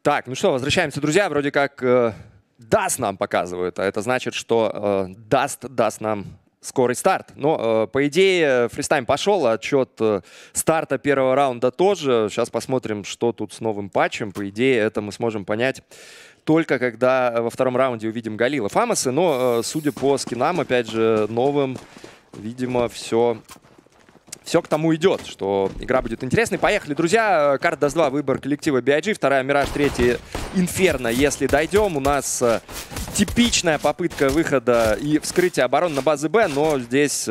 Так, ну что, возвращаемся, друзья. Вроде как Даст нам показывают, а это значит, что даст нам скорый старт. Но, по идее, фристайм пошел, отчет старта первого раунда тоже. Сейчас посмотрим, что тут с новым патчем. По идее, это мы сможем понять только когда во втором раунде увидим Галила Фамосы. Но, судя по скинам, опять же, новым, видимо, все к тому идет, что игра будет интересной. Поехали, друзья. Карта Даст 2, выбор коллектива BIG. Вторая Мираж, третья Инферно. Если дойдем, у нас типичная попытка выхода и вскрытия обороны на базы Б, но здесь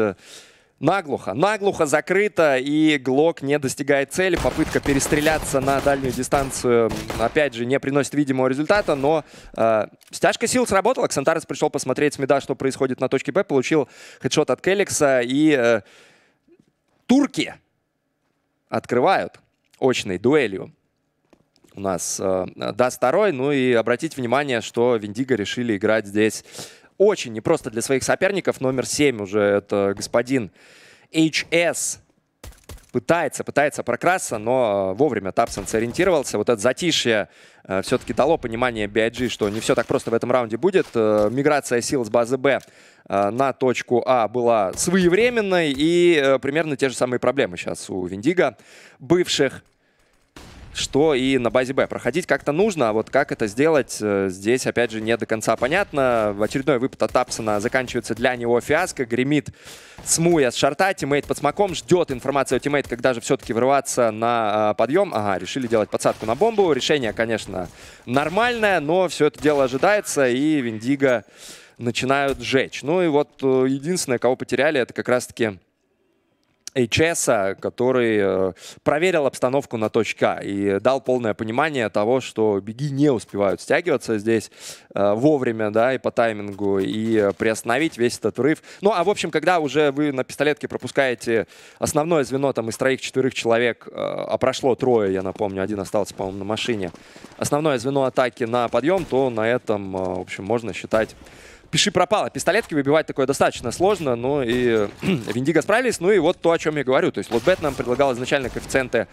наглухо закрыто, и Глок не достигает цели. Попытка перестреляться на дальнюю дистанцию, опять же, не приносит видимого результата, но стяжка сил сработала. Ксантарес пришел посмотреть с мида, что происходит на точке Б, получил хедшот от Келикса, и турки открывают очной дуэлью. У нас Даст второй. Ну и обратите внимание, что Виндиго решили играть здесь очень непросто для своих соперников. Номер 7 уже это господин HS. Пытается прокрасться, но вовремя Тапсон сориентировался. Вот это затишье все-таки дало понимание BIG, что не все так просто в этом раунде будет. Миграция сил с базы Б на точку А была своевременной, и примерно те же самые проблемы сейчас у Виндиго бывших, что и на базе Б. Проходить как-то нужно, а вот как это сделать, здесь, опять же, не до конца понятно. Очередной выпад от Тапсона заканчивается для него фиаско. Гремит Смуя с шорта, тиммейт под смоком, ждет информацию от тиммейта, когда же все-таки врываться на подъем. Ага, решили делать подсадку на бомбу. Решение, конечно, нормальное, но все это дело ожидается, и Виндиго начинают жечь. Ну и вот единственное, кого потеряли, это как раз-таки HS, который проверил обстановку на точке А и дал полное понимание того, что беги не успевают стягиваться здесь вовремя, да, и по таймингу, и приостановить весь этот врыв. Ну, а в общем, когда уже вы на пистолетке пропускаете основное звено там из 3-4 человек, а прошло 3, я напомню, 1 остался, по-моему, на машине, основное звено атаки на подъем, то на этом, в общем, можно считать, пиши пропало. Пистолетки выбивать такое достаточно сложно, но и Виндиго справились. Ну и вот то, о чем я говорю. То есть Лотбет нам предлагал изначально коэффициенты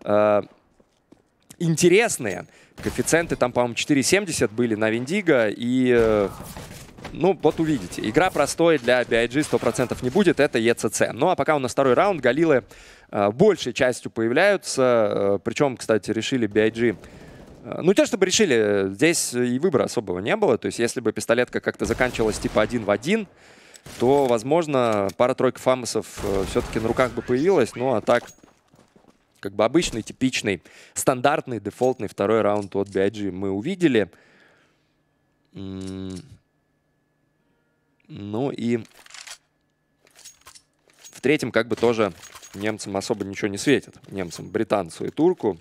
интересные. Коэффициенты там, по-моему, 4,70 были на Виндиго. И, ну, вот увидите. Игра простой для BIG 100% не будет. Это ECC. Ну а пока у нас второй раунд. Галилы большей частью появляются. Причем, кстати, решили BIG... Ну, не то, чтобы решили, здесь и выбора особого не было. То есть, если бы пистолетка как-то заканчивалась типа 1 в 1, то, возможно, пара-тройка фамосов все-таки на руках бы появилась. Ну, а так, как бы обычный, типичный, стандартный, дефолтный второй раунд от BIG мы увидели. Ну, и в третьем как бы тоже немцам особо ничего не светит. Немцам, британцу и турку.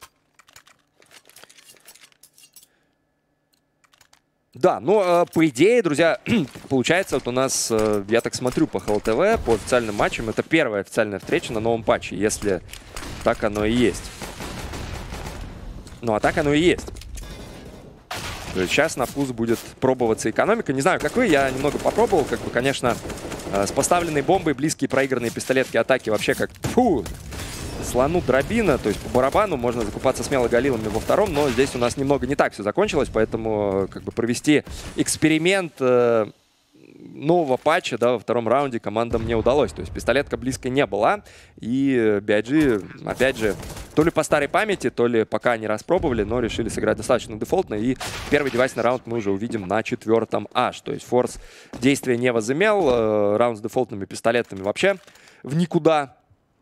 Да, но по идее, друзья, получается, вот у нас, я так смотрю по ХЛТВ, по официальным матчам, это первая официальная встреча на новом патче, если так оно и есть. Ну, а так оно и есть. То есть сейчас на вкус будет пробоваться экономика. Не знаю, как вы, я немного попробовал, как бы, конечно, с поставленной бомбой близкие проигранные пистолетки атаки вообще как, фу, слону дробина, то есть по барабану можно закупаться смело Галилами во втором, но здесь у нас немного не так все закончилось, поэтому как бы провести эксперимент нового патча, да, во втором раунде командам не удалось. То есть пистолетка близко не была, и BIG, опять же, то ли по старой памяти, то ли пока не распробовали, но решили сыграть достаточно дефолтно, и первый девайсный раунд мы уже увидим на 4-м аж. То есть форс действия не возымел, раунд с дефолтными пистолетами вообще в никуда.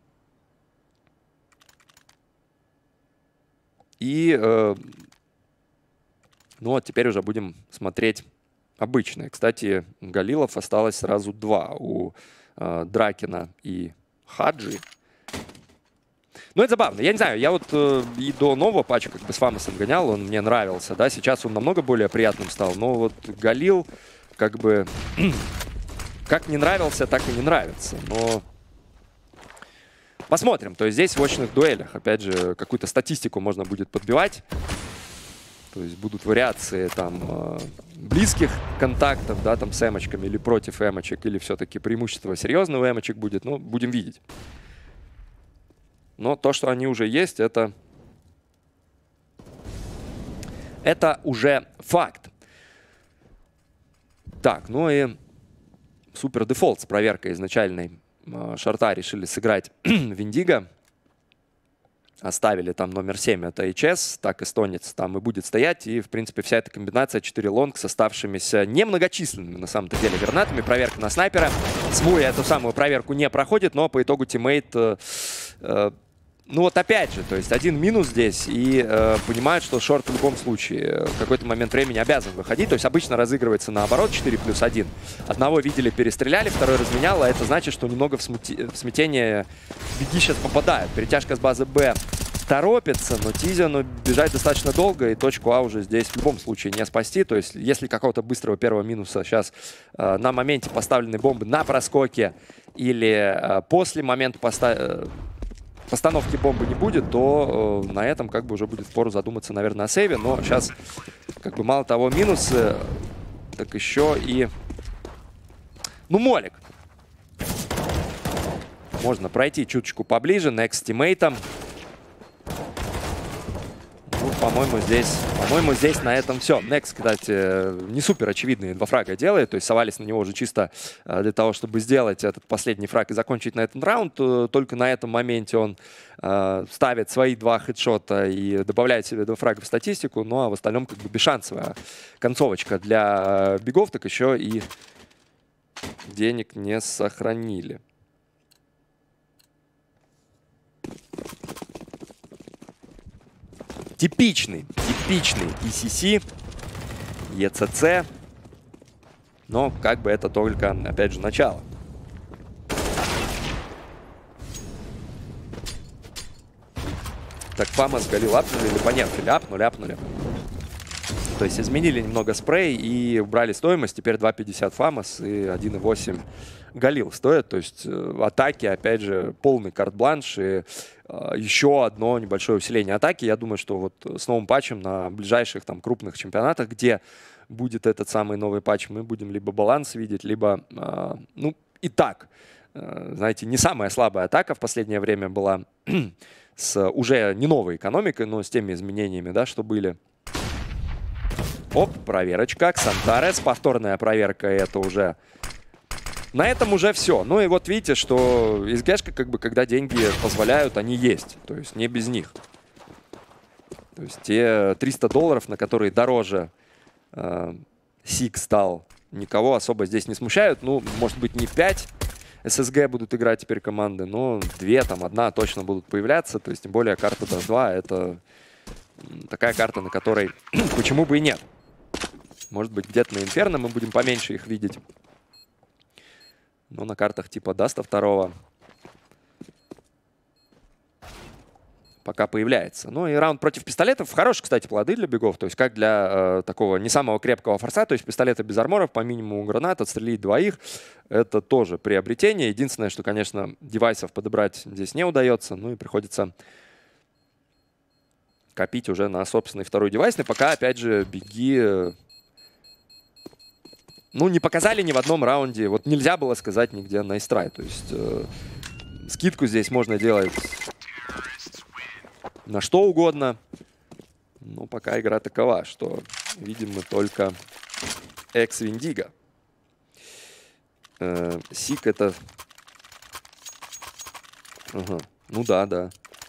И, ну вот теперь уже будем смотреть обычные. Кстати, Галилов осталось сразу 2 у Дракина и Хаджи. Ну, это забавно. Я не знаю, я вот и до нового патча как бы с Фамосом гонял, он мне нравился, да, сейчас он намного более приятным стал. Но вот Галил как бы как не нравился, так и не нравится. Но... посмотрим. То есть здесь в очных дуэлях, опять же, какую-то статистику можно будет подбивать. То есть будут вариации там близких контактов, да, там с эмочками или против эмочек, или все-таки преимущество серьезного эмочек будет. Ну, будем видеть. Но то, что они уже есть, это Это уже факт. Так, ну и супер дефолт с проверкой изначальной шорта решили сыграть Виндиго. Оставили там номер 7, это HS, так эстонец там и будет стоять. И, в принципе, вся эта комбинация 4 лонг с оставшимися немногочисленными, на самом-то деле, гранатами. Проверка на снайпера. Смуя эту самую проверку не проходит, но по итогу тиммейт... ну вот опять же, то есть один минус здесь, и понимают, что шорт в любом случае в какой-то момент времени обязан выходить. То есть обычно разыгрывается наоборот 4+1. Одного видели, перестреляли, второй разменял, а это значит, что немного в смятение Беги сейчас попадают. Перетяжка с базы Б торопится, но Тизиону бежать достаточно долго, и точку А уже здесь в любом случае не спасти. То есть если какого-то быстрого первого минуса сейчас на моменте поставленной бомбы на проскоке или после момента постановки бомбы не будет, то на этом как бы уже будет впору задуматься, наверное, о сейве. Но сейчас как бы мало того минусы, так еще и... Ну, молик. Можно пройти чуточку поближе, next с тиммейтом. Ну, по-моему, здесь на этом все. Next, кстати, не супер очевидные 2 фрага делает. То есть совались на него уже чисто для того, чтобы сделать этот последний фраг и закончить на этот раунд. Только на этом моменте он ставит свои 2 хедшота и добавляет себе 2 фрага в статистику. Ну а в остальном как бы бесшансовая концовочка для бигов. Так еще и денег не сохранили. Типичный ECC, ECC, но как бы это только, опять же, начало. Так, Фамас Галил апнули или понерфили? Апнули. То есть изменили немного спрей и убрали стоимость. Теперь 2.50 Фамас и 1.8 Галил стоят. То есть атаки, опять же, полный карт-бланш и еще одно небольшое усиление атаки. Я думаю, что вот с новым патчем на ближайших там крупных чемпионатах, где будет этот самый новый патч, мы будем либо баланс видеть, либо, ну, и так. Знаете, не самая слабая атака в последнее время была с уже не новой экономикой, но с теми изменениями, да, что были. Оп, проверочка. Ксантарес. Повторная проверка. Это уже... На этом уже все. Ну и вот видите, что СГшка, как бы, когда деньги позволяют, они есть. То есть не без них. То есть те $300, на которые дороже Сик стал, никого особо здесь не смущают. Ну, может быть, не 5 ССГ будут играть теперь команды, но 2, там, 1 точно будут появляться. То есть, тем более, карта Dust 2 — это такая карта, на которой почему бы и нет. Может быть, где-то на Инферно мы будем поменьше их видеть. Но на картах типа Даста 2 пока появляется. Ну и раунд против пистолетов. Хорошие, кстати, плоды для бигов. То есть как для такого не самого крепкого форса. То есть пистолеты без арморов, по минимуму гранат, отстрелить 2. Это тоже приобретение. Единственное, что, конечно, девайсов подобрать здесь не удается. Ну и приходится копить уже на собственный 2-й девайс. Но пока, опять же, беги... Ну, не показали ни в одном раунде. Вот нельзя было сказать нигде nice try. То есть скидку здесь можно делать на что угодно. Но пока игра такова, что видим мы только экс-Виндиго. Сик это... Ага. Ну да.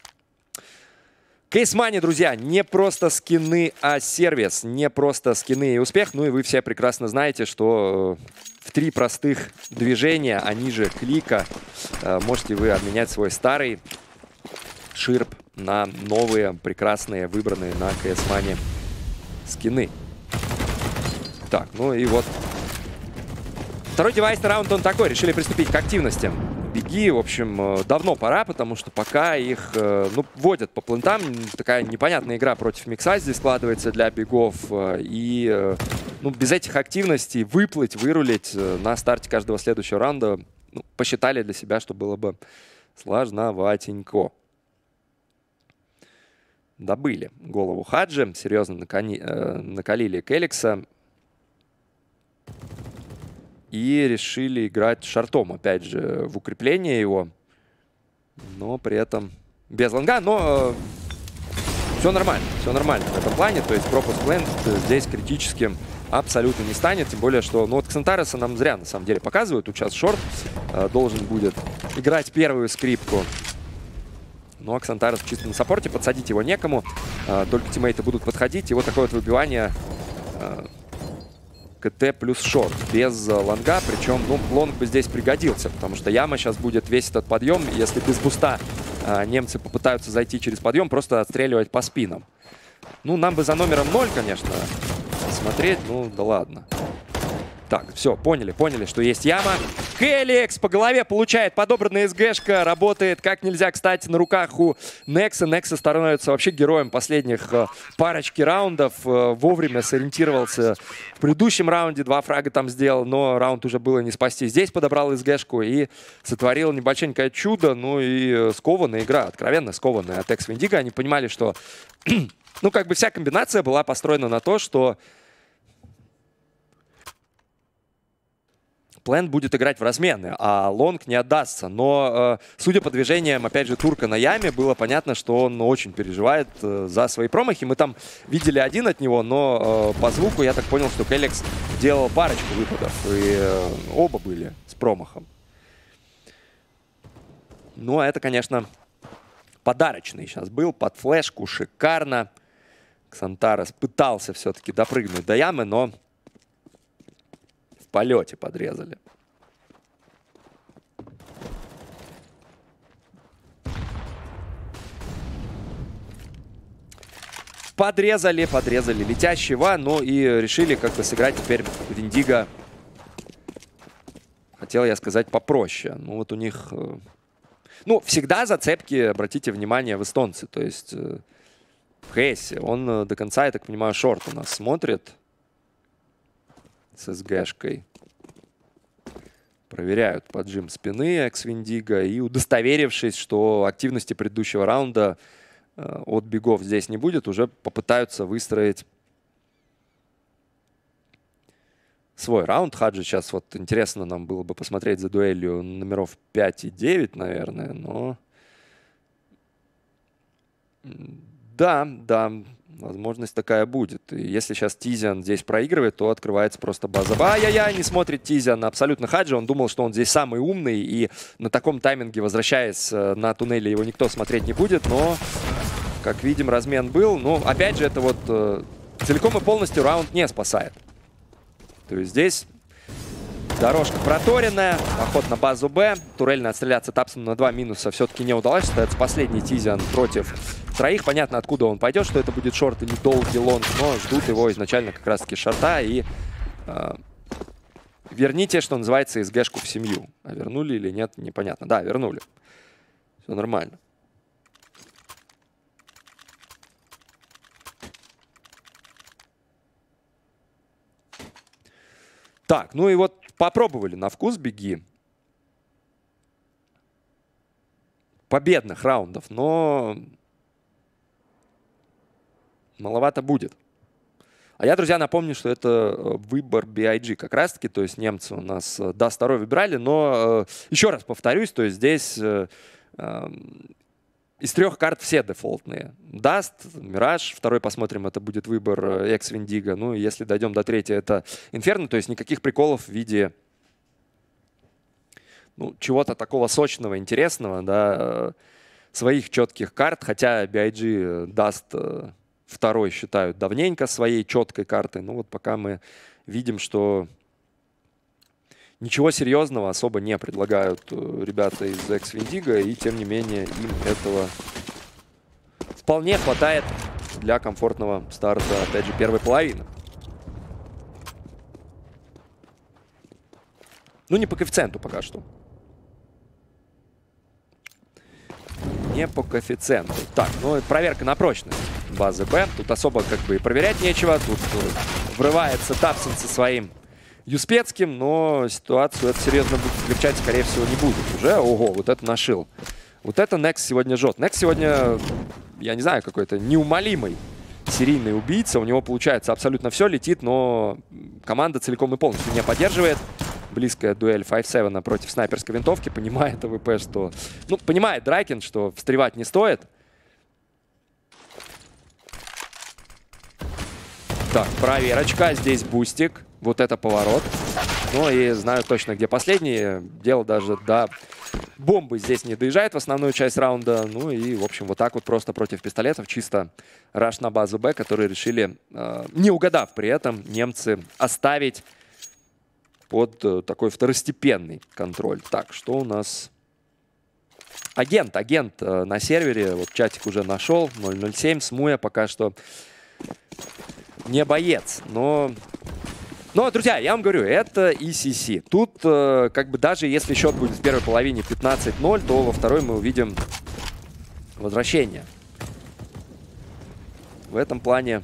Кейс Мани, друзья, не просто скины, а сервис. Не просто скины и успех. Ну и вы все прекрасно знаете, что в 3 простых движения, а ниже клика, можете вы обменять свой старый ширп на новые, прекрасные, выбранные на CS Mani скины. Так, ну и вот. 2-й девайсный раунд он такой. Решили приступить к активности. Беги, в общем, давно пора, потому что пока их вводят по плентам. Такая непонятная игра против микса здесь складывается для бегов. И без этих активностей выплыть, вырулить на старте каждого следующего раунда посчитали для себя, что было бы сложноватенько. Добыли голову Хаджи, серьезно накалили Келикса. И решили играть шортом, опять же, в укрепление его. Но при этом без лонга. Но все нормально в этом плане. То есть пропуск Лэнд здесь критическим абсолютно не станет. Тем более, что ну, вот Ксантареса нам зря на самом деле показывают. Тут сейчас Шорт должен будет играть первую скрипку. Ну а Ксантарес чисто на саппорте. Подсадить его некому. Только тиммейты будут подходить. И вот такое вот выбивание КТ плюс Шорт. Без лонга. Причем ну, лонг бы здесь пригодился. Потому что яма сейчас будет весь этот подъем. Если без буста немцы попытаются зайти через подъем, просто отстреливать по спинам. Ну, нам бы за номером 0, конечно, смотреть. Ну, да ладно. Так, все, поняли, что есть яма. Келикс по голове получает подобранная СГшка. Работает как нельзя, кстати, на руках у Некса. Некса становится вообще героем последних парочки раундов. Вовремя сориентировался в предыдущем раунде. 2 фрага там сделал, но раунд уже было не спасти. Здесь подобрал СГшку и сотворил небольшенькое чудо. Ну и скованная игра, откровенно скованная от Экс Виндиго. Они понимали, что ну как бы вся комбинация была построена на то, что Плент будет играть в размены, а лонг не отдастся. Но, судя по движениям, опять же, турка на яме, было понятно, что он очень переживает за свои промахи. Мы там видели один от него, но по звуку я так понял, что Келикс делал парочку выпадов. И оба были с промахом. Ну, а это, конечно, подарочный сейчас был. Под флешку шикарно. Ксантарес пытался все-таки допрыгнуть до ямы, но в полете подрезали. Подрезали летящего, ну и решили как бы сыграть теперь Виндиго. Хотел я сказать попроще. Ну вот у них... Ну, всегда зацепки, обратите внимание, в эстонце. То есть Хейси, он до конца, я так понимаю, шорт у нас смотрит. С СГшкой. Проверяют поджим спины Экс Виндиго. И удостоверившись, что активности предыдущего раунда от бигов здесь не будет, уже попытаются выстроить свой раунд. Хаджи сейчас вот интересно нам было бы посмотреть за дуэлью номеров 5 и 9, наверное. Но да, возможность такая будет. И если сейчас Тизиан здесь проигрывает, то открывается просто база. Ай-яй-яй, не смотрит Тизиан абсолютно Хаджи. Он думал, что он здесь самый умный. И на таком тайминге, возвращаясь на туннеле, его никто смотреть не будет. Но, как видим, размен был. Но, опять же, это вот целиком и полностью раунд не спасает. То есть здесь дорожка проторенная. Поход на базу Б. Турельно отстреляться Тапсом на 2 минуса все-таки не удалось. Остается последний Тизиан против троих. Понятно, откуда он пойдет, что это будет шорт или долгий лонг, но ждут его изначально как раз-таки шорта. И верните, что называется, СГшку в семью. А вернули или нет, непонятно. Да, вернули. Все нормально. Так, ну и вот попробовали на вкус беги. Победных раундов, но маловато будет. А я, друзья, напомню, что это выбор BIG как раз-таки. То есть немцы у нас Dust 2 выбирали. Но еще раз повторюсь, то есть здесь из 3 карт все дефолтные. Dust, Mirage, второй посмотрим, это будет выбор Экс Виндиго. Ну и если дойдем до 3, это Inferno. То есть никаких приколов в виде ну, чего-то такого сочного, интересного, да, своих четких карт. Хотя BIG Dust второй считают давненько своей четкой картой. Ну вот пока мы видим, что ничего серьезного особо не предлагают ребята из Экс Виндиго, и тем не менее им этого вполне хватает для комфортного старта, опять же, первой половины. Ну, не по коэффициенту пока что. Не по коэффициенту. Так, ну, проверка на прочность базы Б. Тут особо как бы и проверять нечего. Тут врывается Тапсон со своим Юспецким, но ситуацию это серьезно будет облегчать, скорее всего, не будет уже. Ого, вот это нашил. Вот это Некс сегодня жжет. Некс сегодня, я не знаю, какой-то неумолимый серийный убийца. У него получается абсолютно все, летит, но команда целиком и полностью не поддерживает. Близкая дуэль 5-7 против снайперской винтовки. Понимает АВП, что... Ну, понимает Драйкин, что встревать не стоит. Так, проверочка. Здесь бустик. Вот это поворот. Ну и знаю точно, где последний. Дело даже до бомбы здесь не доезжает в основную часть раунда. Ну и, в общем, вот так вот просто против пистолетов. Чисто раш на базу Б, которые решили, не угадав при этом, немцы оставить под такой второстепенный контроль. Так, что у нас? Агент на сервере. Вот чатик уже нашел. 007. Смуя пока что не боец. Но, друзья, я вам говорю, это ECC. Тут, как бы, даже если счет будет в первой половине 15-0, то во второй мы увидим возвращение. В этом плане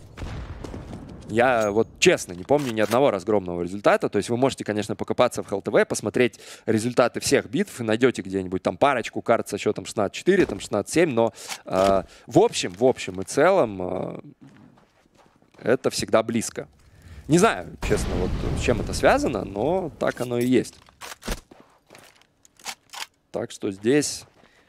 я вот честно не помню ни одного разгромного результата. То есть вы можете, конечно, покопаться в ХЛТВ, посмотреть результаты всех битв и найдете где-нибудь там парочку карт со счетом 16-4, там 16-7. Но в общем и целом это всегда близко. Не знаю, честно, вот с чем это связано, но так оно и есть. Так что здесь...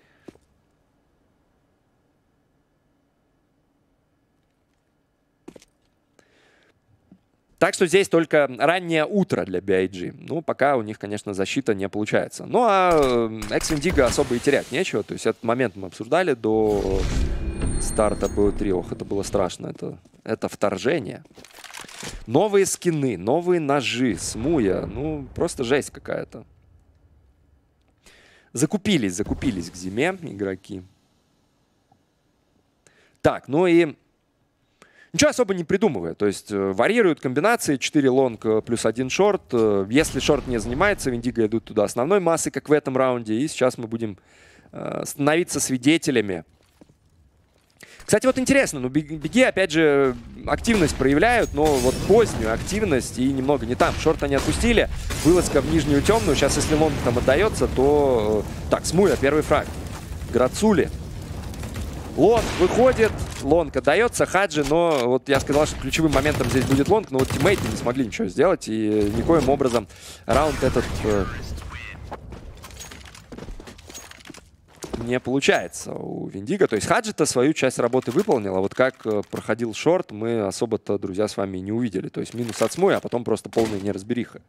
Так что здесь только раннее утро для BIG. Ну, пока у них, конечно, защита не получается. Ну, а Экс-Индиго особо и терять нечего. То есть этот момент мы обсуждали до старта BO3. Ох, это было страшно. Это вторжение. Новые скины, новые ножи, Смуя. Ну, просто жесть какая-то. Закупились к зиме игроки. Так, ну и... Ничего особо не придумывая. То есть варьируют комбинации. 4 лонг плюс 1 шорт. Если шорт не занимается, Виндиго идут туда основной массой, как в этом раунде. И сейчас мы будем становиться свидетелями. Кстати, вот интересно, ну Беги, опять же, активность проявляют, но вот позднюю активность и немного не там. Шорт они отпустили. Вылазка в нижнюю темную. Сейчас, если лонг там отдается, то... Так, Смуя, первый фраг. Грацули. Лонг выходит, лонг отдается, Хаджи, но вот я сказал, что ключевым моментом здесь будет лонг, но вот тиммейты не смогли ничего сделать, и никоим образом раунд этот не получается у Виндиго. То есть Хаджи-то свою часть работы выполнил, а вот как проходил шорт, мы особо-то, друзья, с вами не увидели. То есть минус от Смуя, а потом просто полная неразбериха.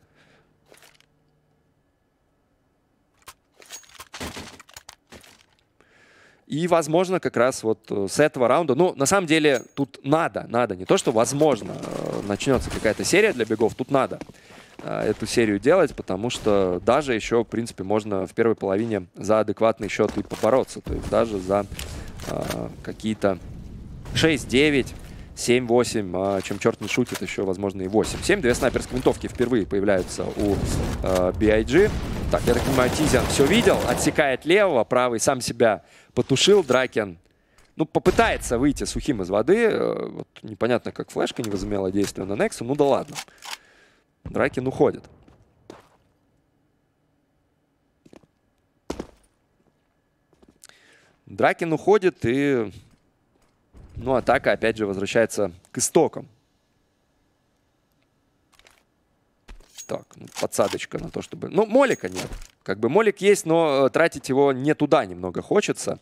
И, возможно, как раз вот с этого раунда, ну, на самом деле, тут надо, не то, что возможно, начнется какая-то серия для бегов, тут надо эту серию делать, потому что даже еще, в принципе, можно в первой половине за адекватный счет и побороться, то есть даже за какие-то 6-9, 7-8, чем черт не шутит, еще, возможно, и 8-7. Две снайперские винтовки впервые появляются у BIG. Так, я так понимаю, Тизян все видел, отсекает левого, правый сам себя потушил. Дракен, ну, попытается выйти сухим из воды. Вот, непонятно, как флешка не возымела действия на Нексу. Ну да ладно. Дракен уходит. Дракен уходит, и... Ну, атака, опять же, возвращается к истокам. Так, ну, подсадочка на то, чтобы... Ну, молика нет. Как бы молик есть, но тратить его не туда немного хочется.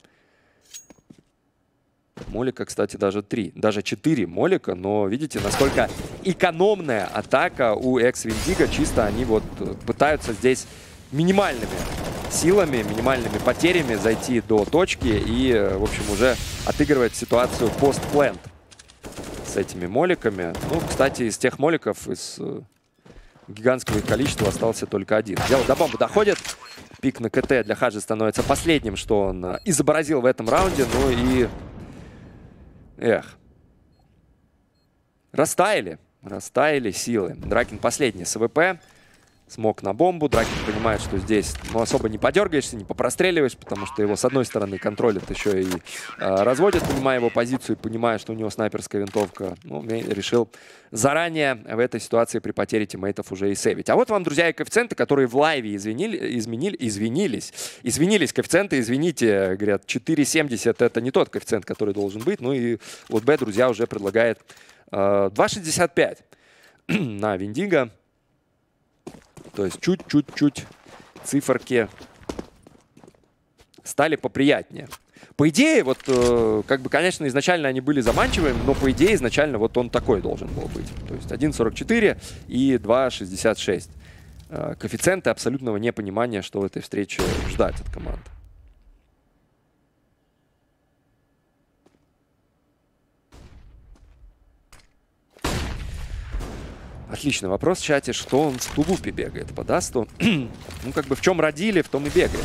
Молика, кстати, даже 3. Даже 4 молика, но видите, насколько экономная атака у Экс-Виндиго. Чисто они вот пытаются здесь минимальными силами, минимальными потерями зайти до точки и, в общем, уже отыгрывать ситуацию пост-плент с этими моликами. Ну, кстати, из тех моликов, из гигантского их количества остался только один. Дело до бомбы доходит. Пик на КТ для Хаджи становится последним, что он изобразил в этом раунде. Ну и... Эх. Растаяли силы. Дракен последний с АВП. Смог на бомбу. Дракен понимает, что здесь особо не подергаешься, не попростреливаешь, потому что его с одной стороны контролят, еще и разводят, понимая его позицию, понимая, что у него снайперская винтовка. Ну, решил заранее в этой ситуации при потере тиммейтов уже и сейвить. А вот вам, друзья, и коэффициенты, которые в лайве извинились. Извинились коэффициенты, извините, говорят, 4.70 это не тот коэффициент, который должен быть. Ну и вот Б, друзья, уже предлагает 2.65 на Виндиго. То есть чуть-чуть циферки стали поприятнее. По идее, вот, как бы, конечно, изначально они были заманчивыми, но по идее изначально вот он такой должен был быть. То есть 1.44 и 2.66. Коэффициенты абсолютного непонимания, что в этой встрече ждать от команды. Отличный вопрос в чате, что он в тулупе бегает по дасту. Ну, как бы в чем родили, в том и бегает.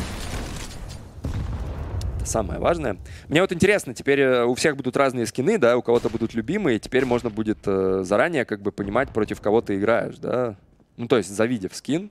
Это самое важное. Мне вот интересно, теперь у всех будут разные скины, да, у кого-то будут любимые, теперь можно будет заранее как бы понимать, против кого ты играешь, да. Ну, то есть, завидев скин.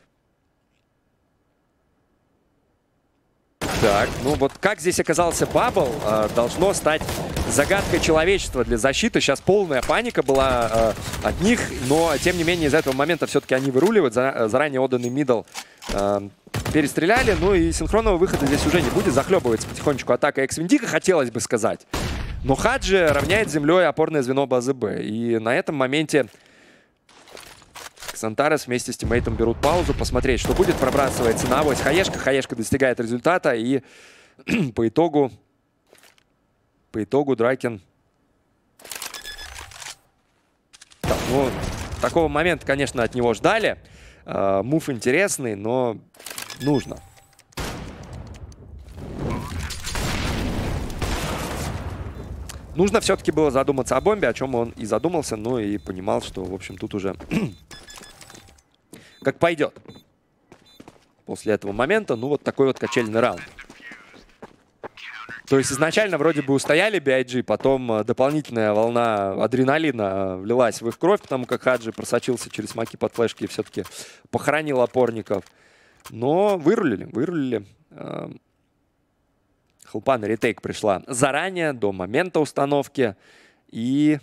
Так, ну вот как здесь оказался Бабл, должно стать загадкой человечества для защиты. Сейчас полная паника была от них, но тем не менее из этого момента все-таки они выруливают. Заранее отданный мидл перестреляли, ну и синхронного выхода здесь уже не будет. Захлебывается потихонечку атака Экс-Виндиго, хотелось бы сказать. Но Хаджи равняет с землей опорное звено базы Б. И на этом моменте Ксантарес вместе с тиммейтом берут паузу, посмотреть, что будет. Пробрасывается на авось Хаешка. Хаешка достигает результата. И по итогу Драйкен... Так, ну, такого момента, конечно, от него ждали. Мув интересный, но нужно. Нужно все-таки было задуматься о бомбе, о чем он и задумался, но и понимал, что, в общем, тут уже как пойдет. После этого момента, ну, вот такой вот качельный раунд. То есть изначально вроде бы устояли BIG, потом дополнительная волна адреналина влилась в их кровь, потому как Хаджи просочился через смоки под флешки и все-таки похоронил опорников. Но вырулили. Хелпа на ретейк пришла заранее, до момента установки. И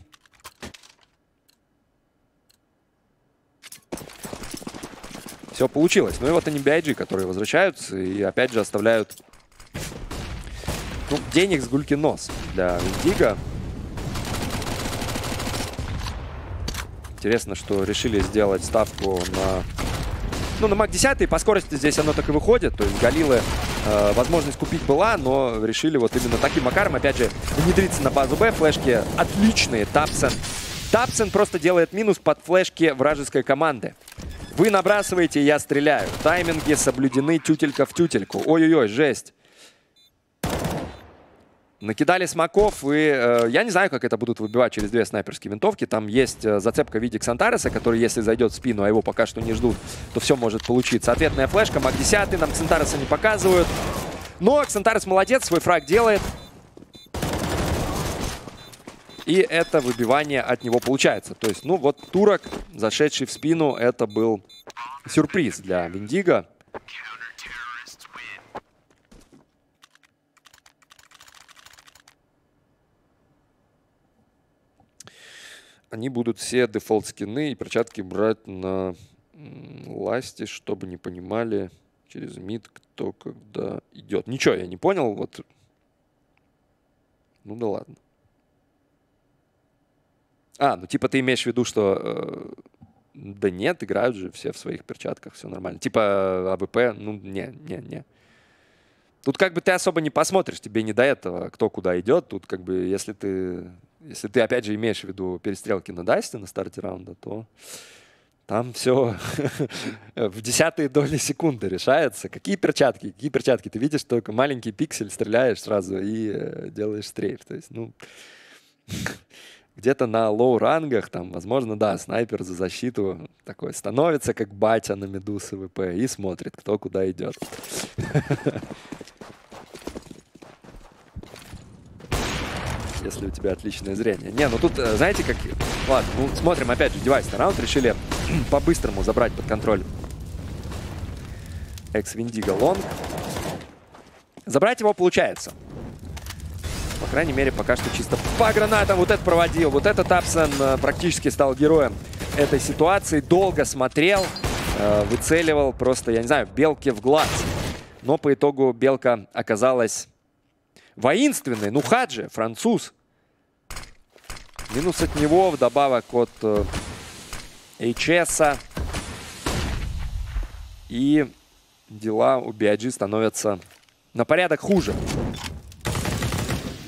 все получилось. Ну и вот они BIG, которые возвращаются и опять же оставляют, ну, денег с гулькин нос для Виндиго. Интересно, что решили сделать ставку на Мак 10. По скорости здесь оно так и выходит. То есть Галилы возможность купить была, но решили вот именно таким макаром, опять же, внедриться на базу Б. Флешки отличные. Тапсен просто делает минус под флешки вражеской команды. Вы набрасываете, я стреляю. Тайминги соблюдены тютелька в тютельку. Ой-ой-ой, жесть. Накидали смоков, и я не знаю, как это будут выбивать через две снайперские винтовки. Там есть зацепка в виде Ксантареса, который, если зайдет в спину, а его пока что не ждут, то все может получиться. Ответная флешка, Мак 10, нам Ксантареса не показывают. Но Ксантарес молодец, свой фраг делает. И это выбивание от него получается. То есть, ну вот турок, зашедший в спину, это был сюрприз для Виндиго. Они будут все дефолт-скины и перчатки брать на ласте, чтобы не понимали через мид, кто когда идет. Ничего, я не понял. Вот. Ну да ладно. Ну типа ты имеешь в виду, что... да нет, играют же все в своих перчатках, все нормально. Типа АВП, ну не. Тут как бы ты особо не посмотришь, тебе не до этого, кто куда идет. Тут как бы, если ты опять же имеешь в виду перестрелки на дасте на старте раунда, то там все в десятые доли секунды решается. Какие перчатки? Ты видишь только маленький пиксель, стреляешь сразу и делаешь стрейф. То есть, ну, где-то на лоу-рангах, там, возможно, да, снайпер за защиту такой становится, как батя на Медусы ВП, и смотрит, кто куда идет. Если у тебя отличное зрение. Не, ну тут, знаете, как... Ладно, ну смотрим опять же девайсный раунд. Решили по-быстрому забрать под контроль Экс-Виндиго лонг. Забрать его получается. По крайней мере, пока что чисто по гранатам. Вот это проводил. Вот этот Тапсен практически стал героем этой ситуации. Долго смотрел, выцеливал просто, я не знаю, белке в глаз. Но по итогу белка оказалась воинственный. Ну, Хаджи, француз. Минус от него, вдобавок от HS-а. И дела у BIG становятся на порядок хуже.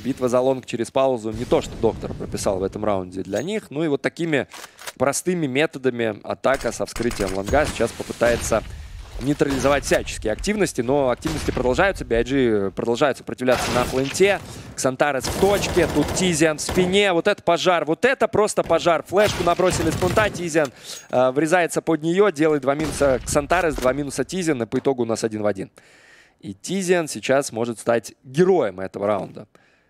Битва за лонг через паузу не то, что доктор прописал в этом раунде для них. Ну и вот такими простыми методами атака со вскрытием лонга сейчас попытается нейтрализовать всяческие активности, но активности продолжаются. BIG продолжают сопротивляться на фленте. Ксантарес в точке, тут Тизиан в спине. Вот это пожар, вот это просто пожар. Флешку набросили с фронта, Тизиан врезается под нее, делает 2 минуса Ксантарес, 2 минуса Тизиан, и по итогу у нас 1 в 1. И Тизиан сейчас может стать героем этого раунда.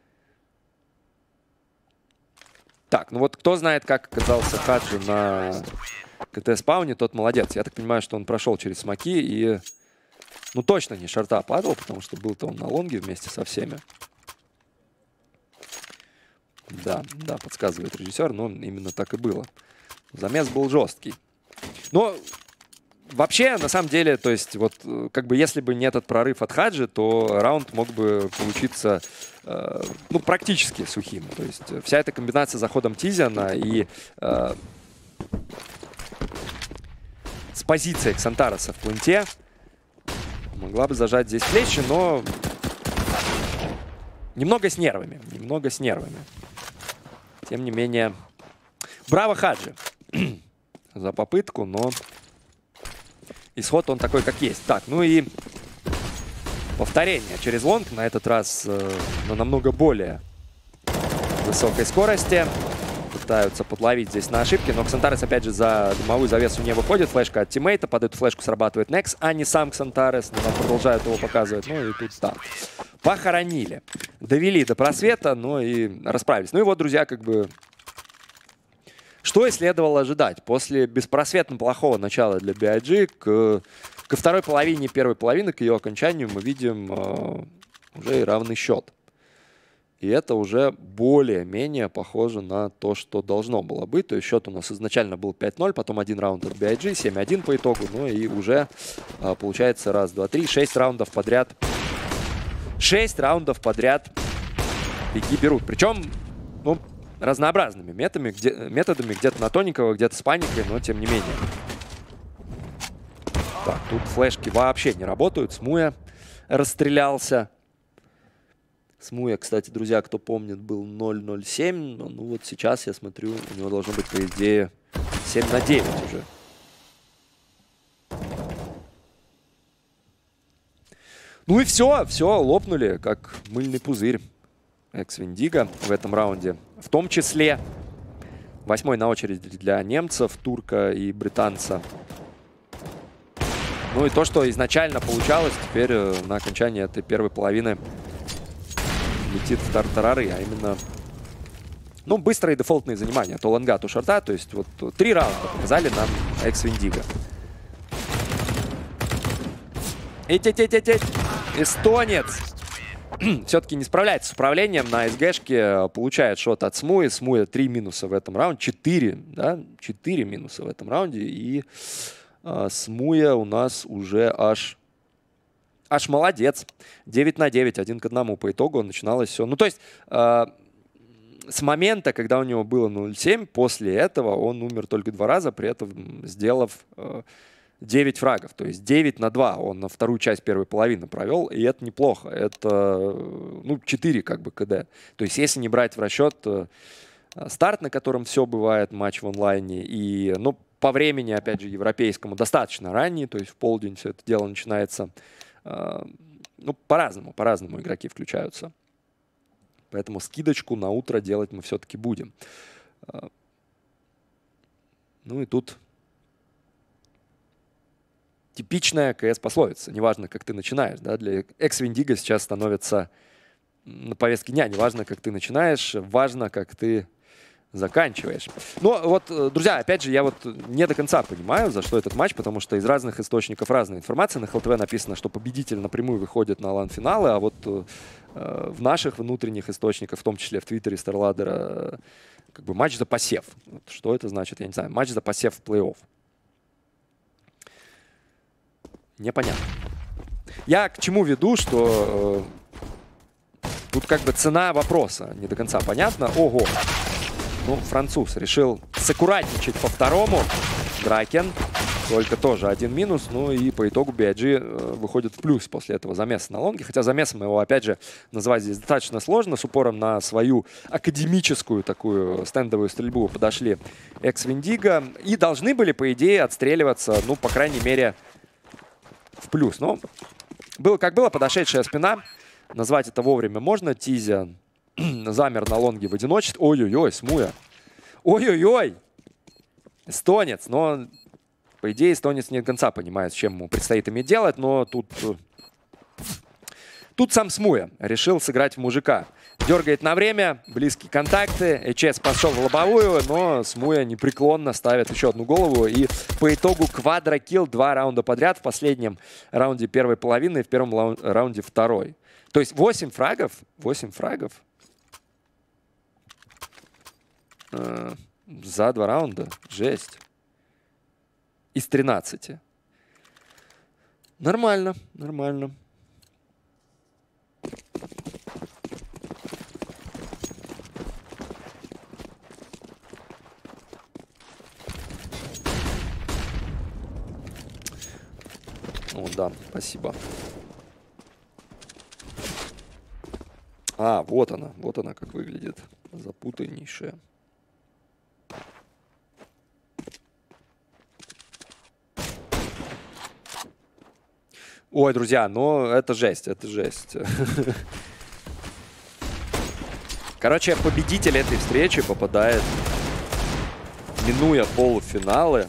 Так, ну вот кто знает, как оказался Хаджи на КТ-спауне, тот молодец. Я так понимаю, что он прошел через смоки и, ну, точно не шорта падал, потому что был-то он на лонге вместе со всеми. Да, да, подсказывает режиссер, но именно так и было. Замес был жесткий. Но вообще, на самом деле, то есть, вот, как бы, если бы не этот прорыв от Хаджи, то раунд мог бы получиться, ну, практически сухим. То есть, вся эта комбинация с заходом Тизиана и с позицией Ксантареса в пленте могла бы зажать здесь плечи, но немного с нервами. Немного с нервами. Тем не менее, браво Хаджи за попытку, но исход он такой, как есть. Так, ну и повторение через лонг, на этот раз на намного более высокой скорости. Пытаются подловить здесь на ошибки, но Ксантарес опять же за дымовую завесу не выходит. Флешка от тиммейта, под эту флешку срабатывает Некс, а не сам Ксантарес. Но продолжают его показывать. Ну и тут так. Похоронили. Довели до просвета, но и расправились. Ну и вот, друзья, как бы... Что и следовало ожидать. После беспросветно плохого начала для BIG ко второй половине первой половины, к ее окончанию, мы видим уже и равный счет. И это уже более-менее похоже на то, что должно было быть. То есть счет у нас изначально был 5-0, потом один раунд от BIG, 7-1 по итогу. Ну и уже получается раз, два, три, 6 раундов подряд. 6 раундов подряд беги берут. Причем, ну, разнообразными методами, где-то на тоненького, где-то с паникой, но тем не менее. Так, тут флешки вообще не работают. Смуя расстрелялся. Смуя, кстати, друзья, кто помнит, был 0-0-7. Ну вот сейчас я смотрю, у него должно быть, по идее, 7-9 уже. Ну и все, лопнули, как мыльный пузырь. Экс-Виндиго в этом раунде. В том числе 8-й на очереди для немцев, турка и британца. Ну и то, что изначально получалось, теперь на окончании этой первой половины летит в тартарары, а именно, ну, быстрые дефолтные занимания. То лонга, то шорта. То есть вот 3 раунда показали нам Экс-Виндиго. Эстонец все-таки не справляется с управлением на СГшке. Получает шот от Смуи. Смуя 3 минуса в этом раунде. 4, да? 4 минуса в этом раунде. И Смуя у нас уже аж молодец. 9-9, 1-1 по итогу начиналось все. Ну, то есть с момента, когда у него было 0-7, после этого он умер только 2 раза, при этом сделав 9 фрагов. То есть 9-2 он на вторую часть первой половины провел, и это неплохо. Это, ну, 4 как бы КД. То есть если не брать в расчет старт, на котором все бывает, матч в онлайне, и, ну, по времени, опять же, европейскому достаточно ранний, то есть в полдень все это дело начинается. Ну, по-разному игроки включаются. Поэтому скидочку на утро делать мы все-таки будем. Ну и тут типичная КС-пословица. Неважно, как ты начинаешь. Да? Для Экс-Виндиго сейчас становится на повестке дня. Неважно, как ты начинаешь, важно, как ты заканчиваешь. Но вот, друзья, опять же, я вот не до конца понимаю, за что этот матч, потому что из разных источников разная информация. На ХЛТВ написано, что победитель напрямую выходит на лан-финалы, а вот в наших внутренних источниках, в том числе в Твиттере StarLadder, как бы матч за посев. Вот что это значит, я не знаю. Матч за посев в плей-офф. Непонятно. Я к чему веду, что тут как бы цена вопроса не до конца понятна. Ого! Ну, француз решил саккуратничать по второму. Дракен Только тоже один минус. Ну и по итогу BIG выходит в плюс после этого замеса на лонге. Хотя замесом его, опять же, называть здесь достаточно сложно. С упором на свою академическую такую стендовую стрельбу подошли экс-Виндиго. И должны были, по идее, отстреливаться, ну, по крайней мере, в плюс. Но было как было, подошедшая спина. Назвать это вовремя можно. Тизя замер на лонге в одиночестве. Ой-ой-ой, Смуя. Ой-ой-ой. Эстонец. Но, по идее, эстонец не до конца понимает, с чем ему предстоит иметь делать. Но тут сам Смуя решил сыграть в мужика. Дергает на время, близкие контакты. ЭЧС пошел в лобовую, но Смуя непреклонно ставит еще одну голову. И по итогу квадрокилл 2 раунда подряд. В последнем раунде первой половины и в первом раунде второй. То есть 8 фрагов. 8 фрагов. За 2 раунда. Жесть. Из 13. Нормально, нормально. О, да, спасибо. А, вот она как выглядит. Запутаннейшая. Ой, друзья, ну это жесть, это жесть. Короче, победитель этой встречи попадает, минуя полуфиналы.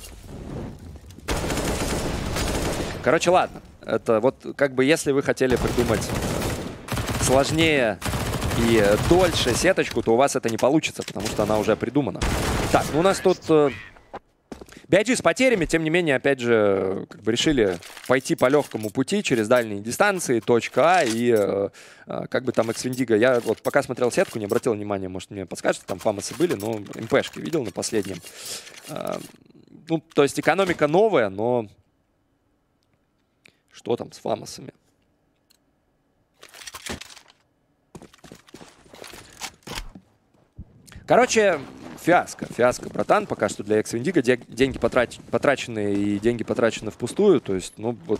Короче, ладно. Это вот как бы если вы хотели придумать сложнее и дольше сеточку, то у вас это не получится, потому что она уже придумана. Так, ну у нас тут BIG с потерями, тем не менее, опять же, как бы решили пойти по легкому пути через дальние дистанции, точка А, и как бы там экс-Виндиго. Я вот пока смотрел сетку, не обратил внимания, может, мне подскажете, там фамосы были, но МПшки видел на последнем. Ну, то есть экономика новая, но что там с фамосами? Короче, фиаско, братан, пока что для экс-Виндиго. Деньги потрачены и деньги потрачены впустую. То есть, ну вот,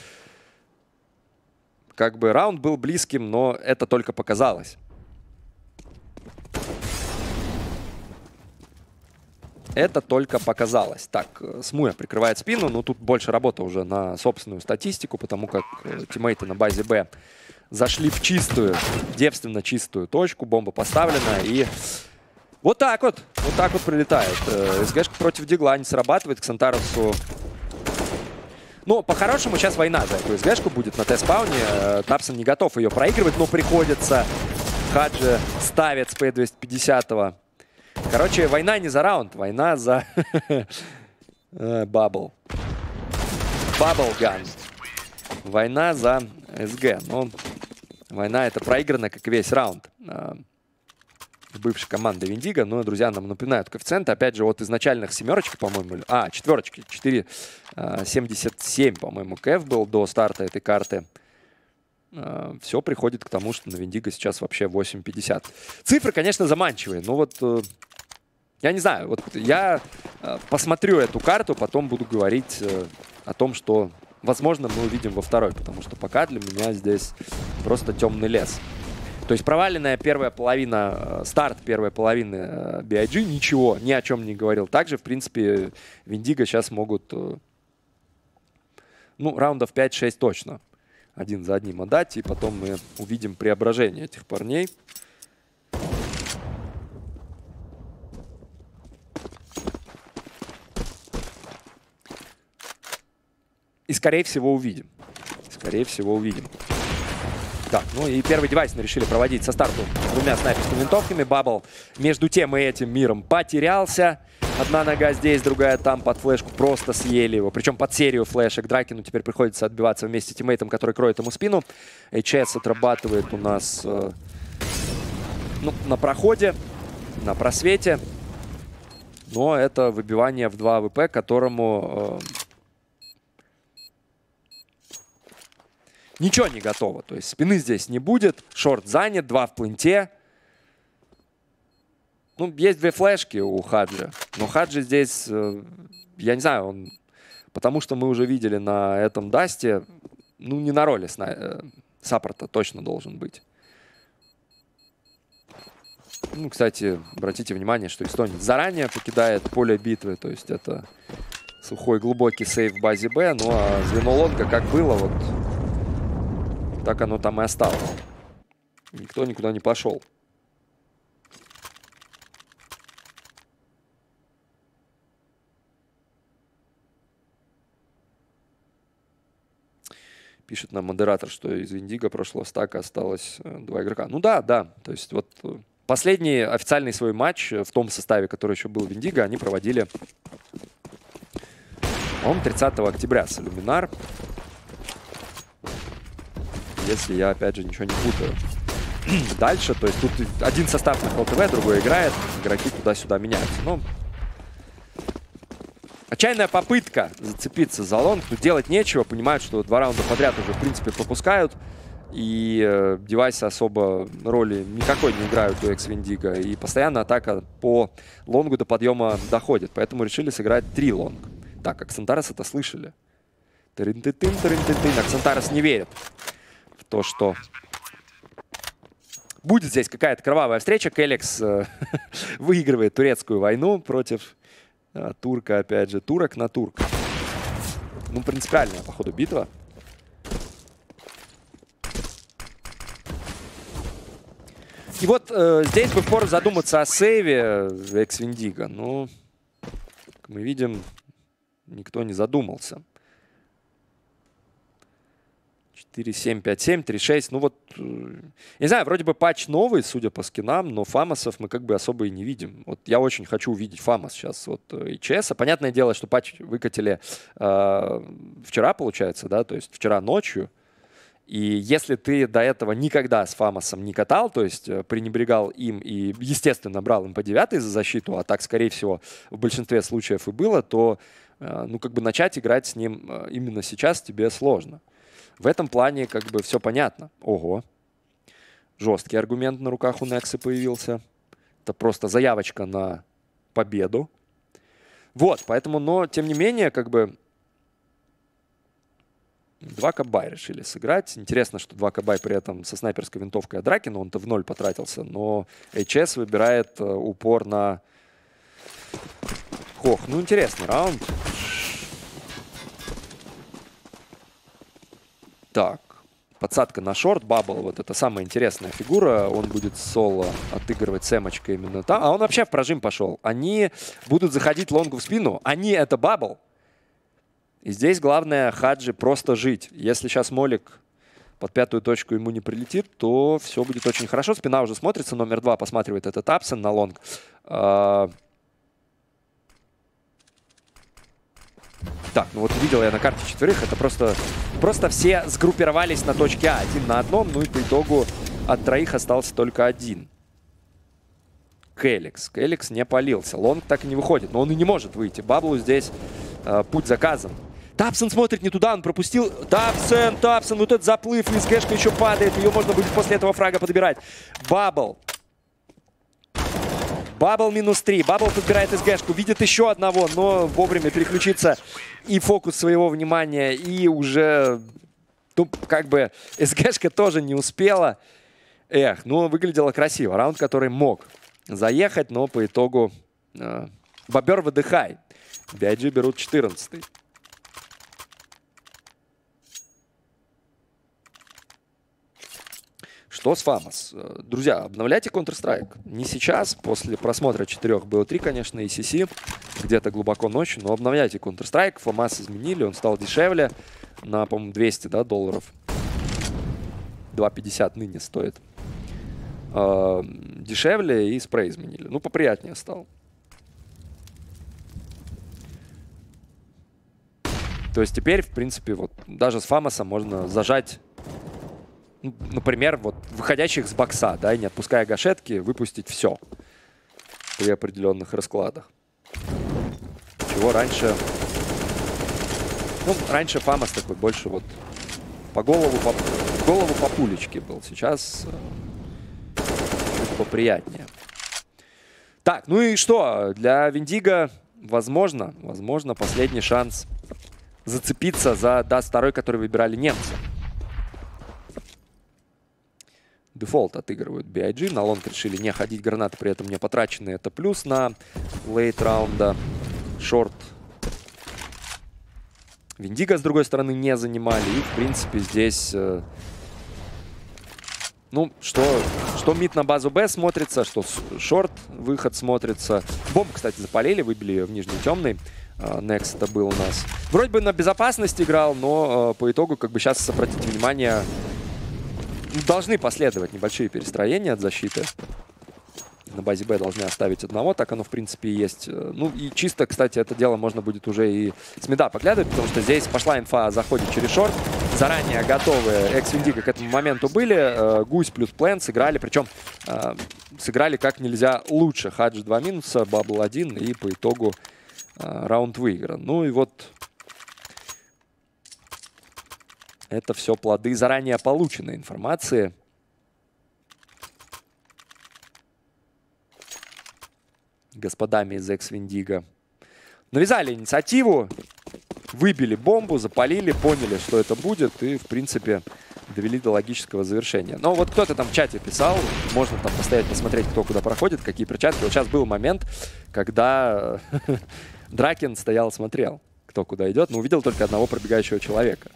как бы раунд был близким, но это только показалось. Это только показалось. Так, Смуя прикрывает спину, но тут больше работа уже на собственную статистику, потому как тиммейты на базе Б зашли в чистую, девственно чистую точку. Бомба поставлена и... вот так вот прилетает. СГшка против Дигла не срабатывает. К Ксантарусу. Ну, по-хорошему, сейчас война за эту СГшку будет на Т-спауне. Тапсон не готов ее проигрывать, но приходится. Хаджи ставит с П-250. Короче, война не за раунд, война за бабл. Баблган. Война за СГ. Но война это проиграна, как и весь раунд. Бывшей команды Виндиго. Но, друзья, нам напоминают коэффициенты. Опять же, от изначальных семерочек, по-моему, четверочки. 4,77, по-моему, КФ был до старта этой карты. Все приходит к тому, что на Виндиго сейчас вообще 8,50. Цифры, конечно, заманчивые. Но вот, я не знаю, вот я посмотрю эту карту, потом буду говорить о том, что, возможно, мы увидим во второй. Потому что пока для меня здесь просто темный лес. То есть проваленная первая половина, старт первой половины BIG ничего, ни о чем не говорил. Также, в принципе, Виндиго сейчас могут, ну, раундов 5-6 точно один за одним отдать. И потом мы увидим преображение этих парней. И, скорее всего, увидим. Скорее всего, увидим. Так, ну и первый девайс мы решили проводить со старту двумя снайперскими винтовками. Бабл между тем и этим миром потерялся. Одна нога здесь, другая там. Под флешку просто съели его. Причем под серию флешек. Дракину теперь приходится отбиваться вместе с тиммейтом, который кроет ему спину. HS отрабатывает у нас ну, на проходе, на просвете. Но это выбивание в 2 АВП, которому... ничего не готово. То есть спины здесь не будет. Шорт занят, 2 в пленте. Ну, есть 2 флешки у Хаджи. Но Хаджи здесь, я не знаю, он Потому что мы уже видели на этом дасте, ну, не на роли саппорта точно должен быть. Ну, кстати, обратите внимание, что эстонец заранее покидает поле битвы. То есть это сухой глубокий сейв в базе Б. Ну, а звено лонга как было, вот так оно там и осталось. Никто никуда не пошел. Пишет нам модератор, что из Индиго прошлого стака осталось 2 игрока. Ну да, да. То есть вот последний официальный свой матч в том составе, который еще был в Индиго, они проводили, по-моему, 30 октября с Люминар. Если я, опять же, ничего не путаю. Дальше, то есть тут один состав на ЛТВ, другой играет, игроки туда-сюда меняются. Но отчаянная попытка зацепиться за лонг, тут делать нечего, понимают, что 2 раунда подряд уже, в принципе, пропускают. И девайсы особо роли никакой не играют у экс-Виндиго. И постоянно атака по лонгу до подъема доходит. Поэтому решили сыграть 3 лонг. Так, Акцентарес это слышали. Тырын-ты-тын, тырын-ты-тын. Акцентарес не верит в то, что будет здесь какая-то кровавая встреча. Келикс выигрывает турецкую войну против турка, опять же. Турок на турка. Ну, принципиальная, походу, битва. И вот здесь бы впору задуматься о сейве экс-Виндиго. Но, как мы видим, никто не задумался. 4-7, 5-7, 3-6. Ну вот, не знаю, вроде бы патч новый, судя по скинам, но фамосов мы как бы особо и не видим. Вот я очень хочу увидеть фамос сейчас вот и ЧС. Понятное дело, что патч выкатили вчера, получается, да, то есть вчера ночью. И если ты до этого никогда с фамосом не катал, то есть пренебрегал им и, естественно, брал им по 9 за защиту, а так, скорее всего, в большинстве случаев и было, то, ну, как бы начать играть с ним именно сейчас тебе сложно. В этом плане как бы все понятно. Ого. Жесткий аргумент на руках у Нексы появился. Это просто заявочка на победу. Вот, поэтому, но, тем не менее, как бы 2 кабай решили сыграть. Интересно, что 2 кабай при этом со снайперской винтовкой от Драки, но он-то в 0 потратился. Но HS выбирает упор на Хох. Ну, интересный раунд. Так, подсадка на шорт. Бабл, вот это самая интересная фигура. Он будет соло отыгрывать с эмочкой именно там. А он вообще в прожим пошел. Они будут заходить лонгу в спину. Они — это бабл. И здесь главное Хаджи просто жить. Если сейчас Молик под 5-ю точку ему не прилетит, то все будет очень хорошо. Спина уже смотрится. Номер 2 посматривает этот Абсен на лонг. Так, ну вот видел я на карте 4. Это просто все сгруппировались на точке А. 1 на 1. Ну и по итогу от 3 остался только 1. Келикс. Келикс не палился. Лонг так и не выходит. Но он и не может выйти. Баблу здесь путь заказан. Тапсон смотрит не туда, он пропустил. Тапсон, вот этот заплыв, и СГшка еще падает. Ее можно будет после этого фрага подбирать. Бабл. Бабл минус 3. Бабл подбирает СГшку, видит еще одного, но вовремя переключиться и фокус своего внимания. И уже, ну, как бы СГшка тоже не успела. Эх, ну, выглядело красиво. Раунд, который мог заехать, но по итогу бобер выдыхай. BIG берут 14-й. Что с Фамос? Друзья, обновляйте Counter-Strike. Не сейчас, после просмотра 4 BO3, конечно, и CC, где-то глубоко ночью, но обновляйте Counter-Strike. Фамос изменили, он стал дешевле на, по-моему, 200, да, долларов. 2,50 ныне стоит. Дешевле, и спрей изменили. Ну, поприятнее стал. То есть теперь, в принципе, вот даже с Фамосом можно зажать, например, вот выходящих с бокса, да, и не отпуская гашетки, выпустить все при определенных раскладах. Чего раньше... Ну, раньше Фамос такой больше вот по голову по пулечке был. Сейчас чуть поприятнее. Так, ну и что? Для Виндиго, возможно, последний шанс зацепиться за Даст второй, который выбирали немцы. Дефолт отыгрывают BIG. На лонг решили не ходить, гранаты при этом не потрачены. Это плюс на лейт раунда. Шорт Виндиго, с другой стороны, не занимали. И, в принципе, здесь... ну, что мид на базу Б смотрится, что шорт выход смотрится. Бомбу, кстати, запалили, выбили ее в нижний темный. Next это был у нас. Вроде бы на безопасность играл, но по итогу, как бы сейчас, обратите внимание, должны последовать небольшие перестроения от защиты. На базе Б должны оставить одного, так оно в принципе и есть. Ну и чисто, кстати, это дело можно будет уже и с мида поглядывать, потому что здесь пошла инфа о заходе через шорт. Заранее готовые экс-виндиго к этому моменту были. Гусь плюс плен сыграли, причем сыграли как нельзя лучше. Хаджи 2 минуса, Бабл 1, и по итогу раунд выигран. Ну и вот это все плоды заранее полученной информации. Господами из экс-виндиго. Навязали инициативу, выбили бомбу, запалили, поняли, что это будет, и, в принципе, довели до логического завершения. Но вот кто-то там в чате писал, можно там постоять, посмотреть, кто куда проходит, какие перчатки. Вот сейчас был момент, когда Дракен стоял, смотрел, кто куда идет, но увидел только одного пробегающего человека.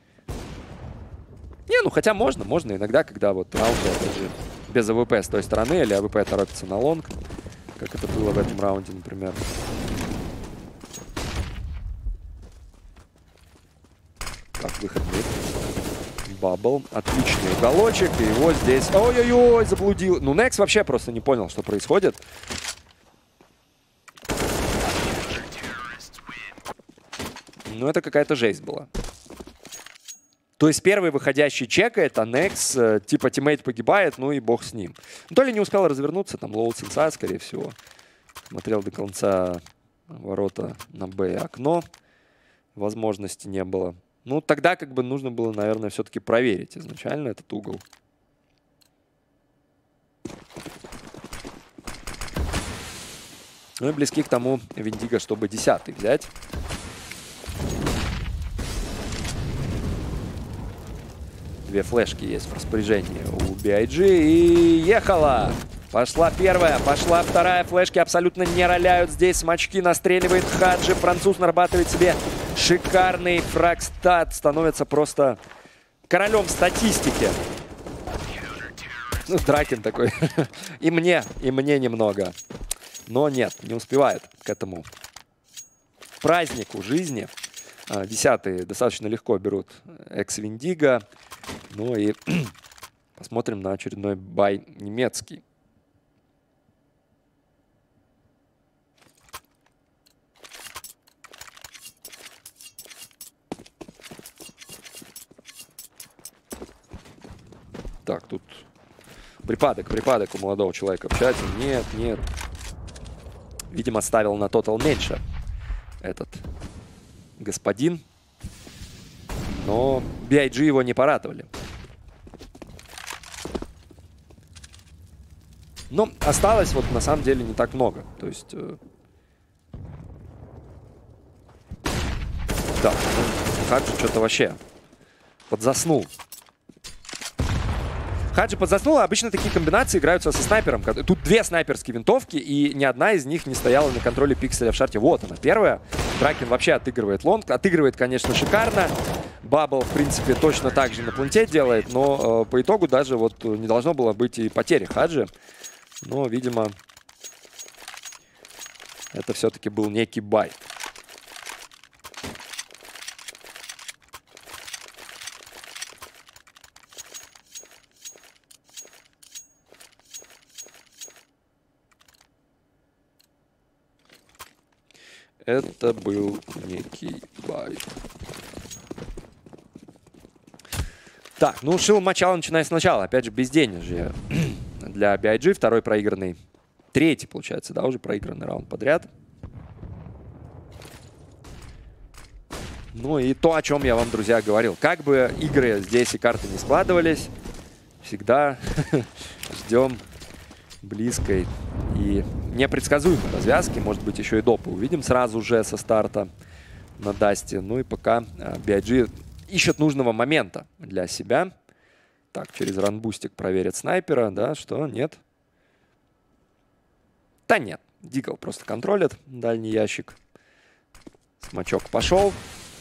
Не, ну хотя можно иногда, когда вот раунды, опять же, без АВП с той стороны, или АВП торопится на лонг, как это было в этом раунде, например. Так, выход мид. Бабл. Отличный уголочек. И его здесь... Ой-ой-ой, заблудил. Ну, Некс вообще просто не понял, что происходит. Ну, это какая-то жесть была. То есть первый выходящий чекает, а Некс, типа, тиммейт погибает, ну и бог с ним. Ну, то ли не успел развернуться, там, лоу сенса, скорее всего. Смотрел до конца ворота на Б и окно. Возможности не было. Ну, тогда как бы нужно было, наверное, все-таки проверить изначально этот угол. Ну и близки к тому Виндиго, чтобы 10-й взять. Две флешки есть в распоряжении у BIG. И ехала! Пошла первая, пошла вторая. Флешки абсолютно не роляют. Здесь смачки настреливает Хаджи. Француз нарабатывает себе шикарный фрагстат. Становится просто королем статистики. Ну, Дракен такой. И мне немного. Но нет, не успевает к этому празднику жизни. 10-е достаточно легко берут экс-виндиго. Ну и посмотрим на очередной бай немецкий. Так, тут припадок у молодого человека в чате. Нет. Видимо, ставил на тотал меньше этот господин. Но BIG его не порадовали. Но осталось вот на самом деле не так много. То есть... да, Хаджи что-то вообще подзаснул. Хаджи подзаснул, а обычно такие комбинации играются со снайпером. Тут две снайперские винтовки, и ни одна из них не стояла на контроле пикселя в шарте. Вот она, первая. Дракен вообще отыгрывает лонг. Отыгрывает, конечно, шикарно. Бабл, в принципе, точно так же на пленте делает, но по итогу даже вот не должно было быть и потери Хаджи. Но, видимо, это все-таки был некий бай. Это был некий бай. Так, ну шил начало, начиная сначала. Опять же, безденежье для BIG. Второй проигранный. Третий, получается, да, уже проигранный раунд подряд. Ну и то, о чем я вам, друзья, говорил. Как бы игры здесь и карты не складывались, всегда ждем близкой и непредсказуемой развязки. Может быть, еще и допы увидим сразу же со старта. на Дасте. Ну и пока BIG ищет нужного момента для себя. Так, через ранбустик проверят снайпера, да, что? Нет? Да нет, Дигл просто контролит дальний ящик. Смачок пошел.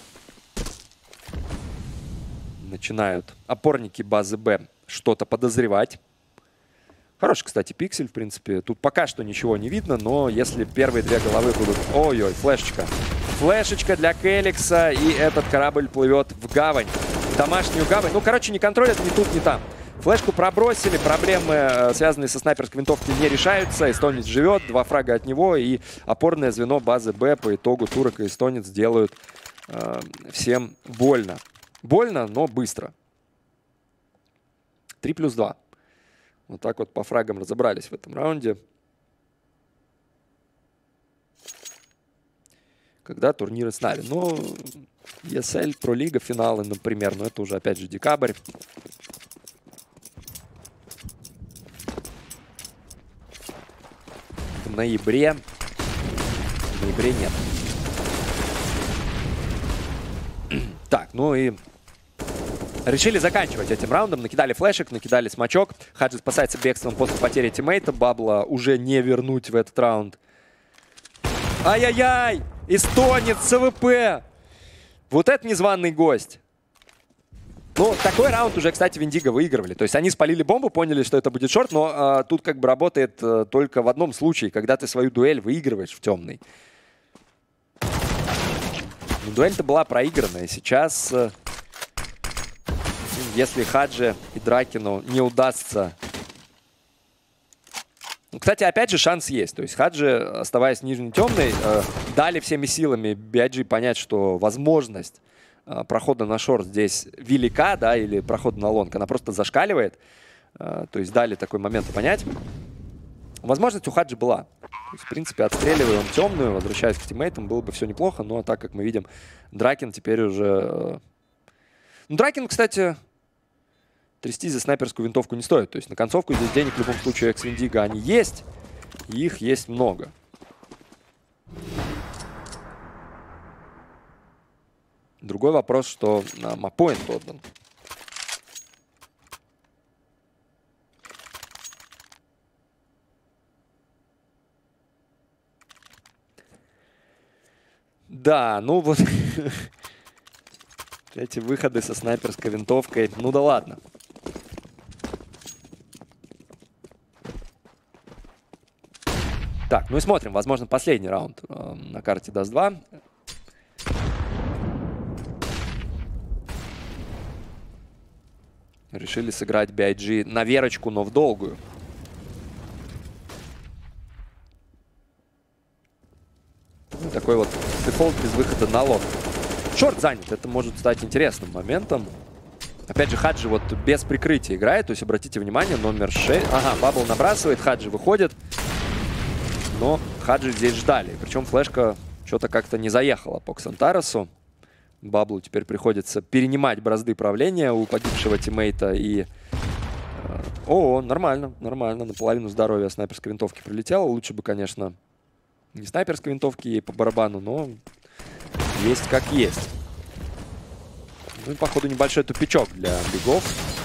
Начинают опорники базы Б что-то подозревать. Хороший, кстати, пиксель, в принципе. Тут пока что ничего не видно, но если первые две головы будут... Ой-ой, флешечка. Флешечка для Келикса, и этот корабль плывет в гавань. Домашнюю гавань. Ну, короче, не контролят ни тут, ни там. Флешку пробросили, проблемы, связанные со снайперской винтовкой, не решаются. Эстонец живет, 2 фрага от него, и опорное звено базы Б по итогу турок и эстонец делают всем больно. Больно, но быстро. 3+2. Вот так вот по фрагам разобрались в этом раунде. Когда турниры с нами. Ну, ESL, Пролига, финалы, например. Но это уже, опять же, декабрь. В ноябре. В ноябре нет. Так, ну и решили заканчивать этим раундом. Накидали флешек, накидали смачок. Хаджи спасается бегством после потери тиммейта. Бабла уже не вернуть в этот раунд. Ай-яй-яй! Эстонец, СВП! Вот это незваный гость. Ну, такой раунд уже, кстати, Виндиго выигрывали. То есть они спалили бомбу, поняли, что это будет шорт, но тут как бы работает только в одном случае, когда ты свою дуэль выигрываешь в темный. Ну, дуэль-то была проиграна, и сейчас, если Хаджи и Дракину не удастся... Ну, кстати, опять же, шанс есть. То есть Хаджи, оставаясь нижней темной, дали всеми силами BIG понять, что возможность прохода на шорт здесь велика, да, или прохода на лонг, она просто зашкаливает. То есть дали такой момент понять. Возможность у Хаджи была. То есть, в принципе, отстреливая он темную, возвращаясь к тиммейтам, было бы все неплохо. Но так как мы видим, Дракин теперь уже... Ну, Дракин, кстати, трясти за снайперскую винтовку не стоит. То есть на концовку здесь денег в любом случае экс-Виндиго они есть. И их есть много. Другой вопрос, что маппоинт отдан. Да, ну вот эти выходы со снайперской винтовкой. Ну да ладно. Так, ну и смотрим. Возможно, последний раунд на карте Даст 2. Решили сыграть BIG на верочку, но в долгую. Ну, такой вот дефолт без выхода на лонг. Шорт занят. Это может стать интересным моментом. Опять же, Хаджи вот без прикрытия играет. То есть, обратите внимание, номер 6. Ага, Бабл набрасывает, Хаджи выходит. Но Хаджи здесь ждали. Причем флешка что-то как-то не заехала по Ксантаросу. Баблу теперь приходится перенимать бразды правления у погибшего тиммейта. И... О, нормально, нормально. Наполовину здоровья снайперской винтовки прилетело. Лучше бы, конечно, не снайперской винтовки ей по барабану, но есть как есть. Ну и, походу, небольшой тупичок для бигов.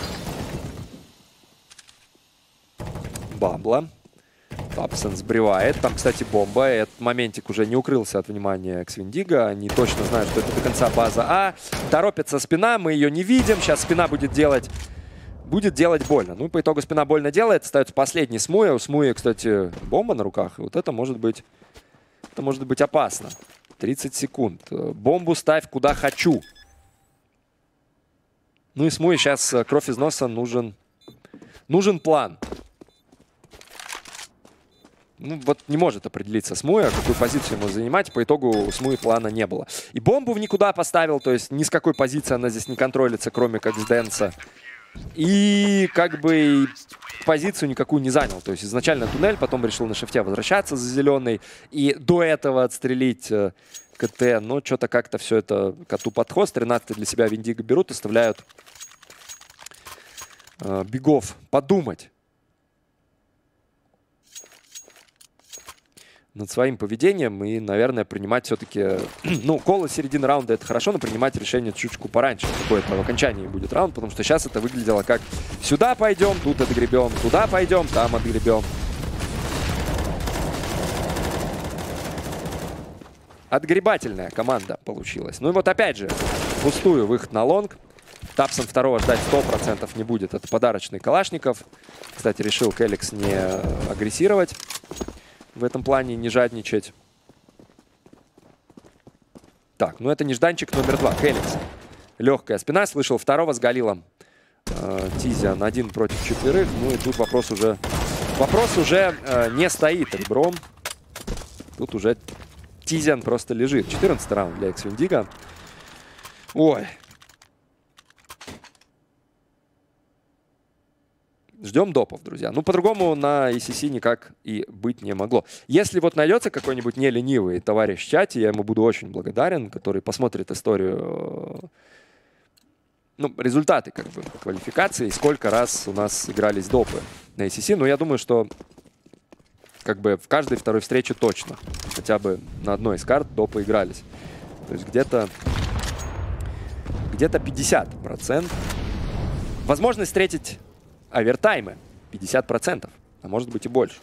Бабла. Тапсон сбривает. Там, кстати, бомба. Этот моментик уже не укрылся от внимания экс-Виндиго. Они точно знают, что это до конца база А. Торопится спина, мы ее не видим. Сейчас спина будет делать больно. Ну и по итогу спина больно делает. Остается последний Смуя. У Смуя, кстати, бомба на руках. И вот это может быть опасно. 30 секунд. Бомбу ставь куда хочу. Ну и Смуя сейчас кровь из носа нужен план. Ну, вот не может определиться Смуя, какую позицию ему занимать. По итогу у Смуи плана не было. И бомбу в никуда поставил, то есть ни с какой позиции она здесь не контролится, кроме как с Дэнса. И как бы позицию никакую не занял. То есть изначально туннель, потом решил на шифте возвращаться за зеленый. И до этого отстрелить КТ. Но что-то как-то все это коту под хвост. 13 для себя Виндиго берут, оставляют бигов подумать. над своим поведением и, наверное, принимать все-таки... Ну, колы середины раунда — это хорошо, но принимать решение чуточку пораньше. Какое-то в окончании будет раунд, потому что сейчас это выглядело как сюда пойдем, тут отгребем, туда пойдем, там отгребем. Отгребательная команда получилась. Ну и вот опять же, пустую выход на лонг. Тапсон второго ждать 100% не будет. Это подарочный Калашников. Кстати, решил Келикс не агрессировать в этом плане, не жадничать. Так, ну это нежданчик номер 2. Келикс. Легкая спина. Слышал второго с Галилом. Тизиан 1 против 4. Ну и тут вопрос уже не стоит ребром. Тут уже Тизиан просто лежит. 14 раунд для Экс-Виндиго. Ой. Ждем допов, друзья. Ну, по-другому на ECC никак и быть не могло. Если вот найдется какой-нибудь не ленивый товарищ в чате, я ему буду очень благодарен, который посмотрит историю, ну, результаты как бы квалификации, сколько раз у нас игрались допы на ECC. Но я думаю, что как бы в каждой второй встрече точно. Хотя бы на одной из карт допы игрались. То есть где-то 50%. Возможность встретить овертаймы 50%, а может быть и больше.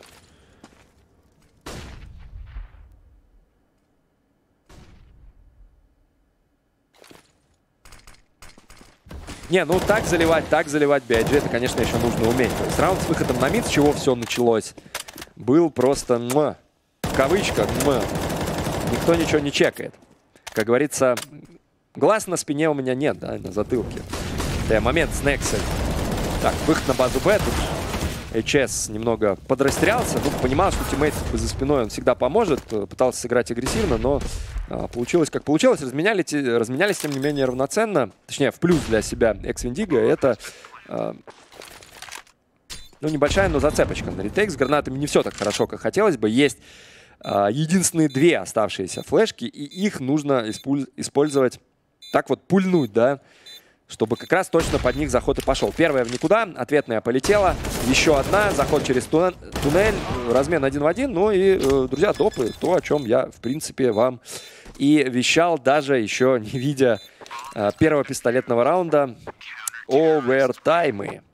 Не, ну так заливать BIG, это, конечно, еще нужно уметь. То есть раунд с выходом на мид, с чего все началось, был просто в кавычках никто ничего не чекает. Как говорится, глаз на спине у меня нет, да, на затылке. Момент с Нексой. Так, выход на базу Б. Тут HS немного подрастерялся. Ну, понимал, что тиммейт за спиной он всегда поможет. Пытался сыграть агрессивно, но получилось как получилось. Разменялись, тем не менее, равноценно. Точнее, в плюс для себя Экс-Виндиго. Это, ну, небольшая, но зацепочка на ретейк. С гранатами не все так хорошо, как хотелось бы. Есть единственные две оставшиеся флешки, и их нужно использовать, так вот пульнуть, да, чтобы как раз точно под них заход и пошел. Первая в никуда, ответная полетела. Еще одна, заход через туннель, размен 1 в 1. Ну и, друзья, допы, то, о чем я, в принципе, вам и вещал, даже еще не видя первого пистолетного раунда. Овертаймы.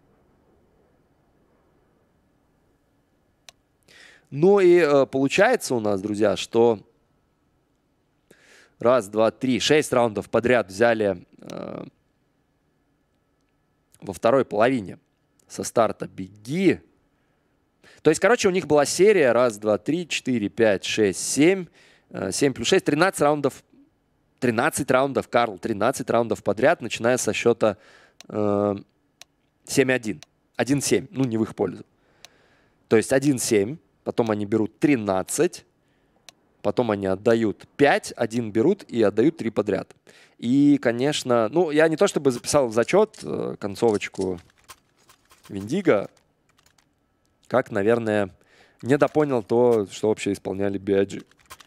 Ну и получается у нас, друзья, что раз, два, три, 6 раундов подряд взяли во второй половине со старта беги. То есть, короче, у них была серия раз, два, три, 4, 5, 6, 7. 7 плюс 6, 13 раундов. 13 раундов, Карл, 13 раундов подряд, начиная со счета 7-1. 1-7, ну не в их пользу. То есть 1-7, потом они берут 13, потом они отдают 5, 1 берут и отдают 3 подряд. И, конечно, ну, я не то чтобы записал в зачет концовочку Виндиго, как, наверное, недопонял то, что вообще исполняли BIG.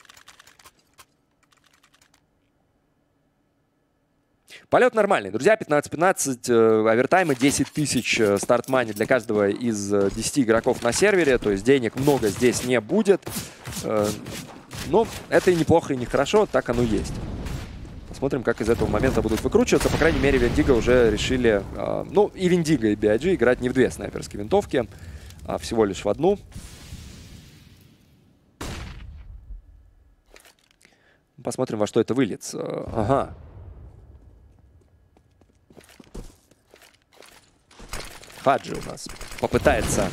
Полет нормальный. Друзья, 15-15, овертаймы, 10 тысяч старт-мани для каждого из 10 игроков на сервере. То есть денег много здесь не будет. Но это и неплохо, и не хорошо, так оно есть. Посмотрим, как из этого момента будут выкручиваться. По крайней мере, Виндиго уже решили, ну, и Виндиго, и BIG играть не в две снайперские винтовки, а всего лишь в одну. Посмотрим, во что это выльется. Ага. Хаджи у нас попытается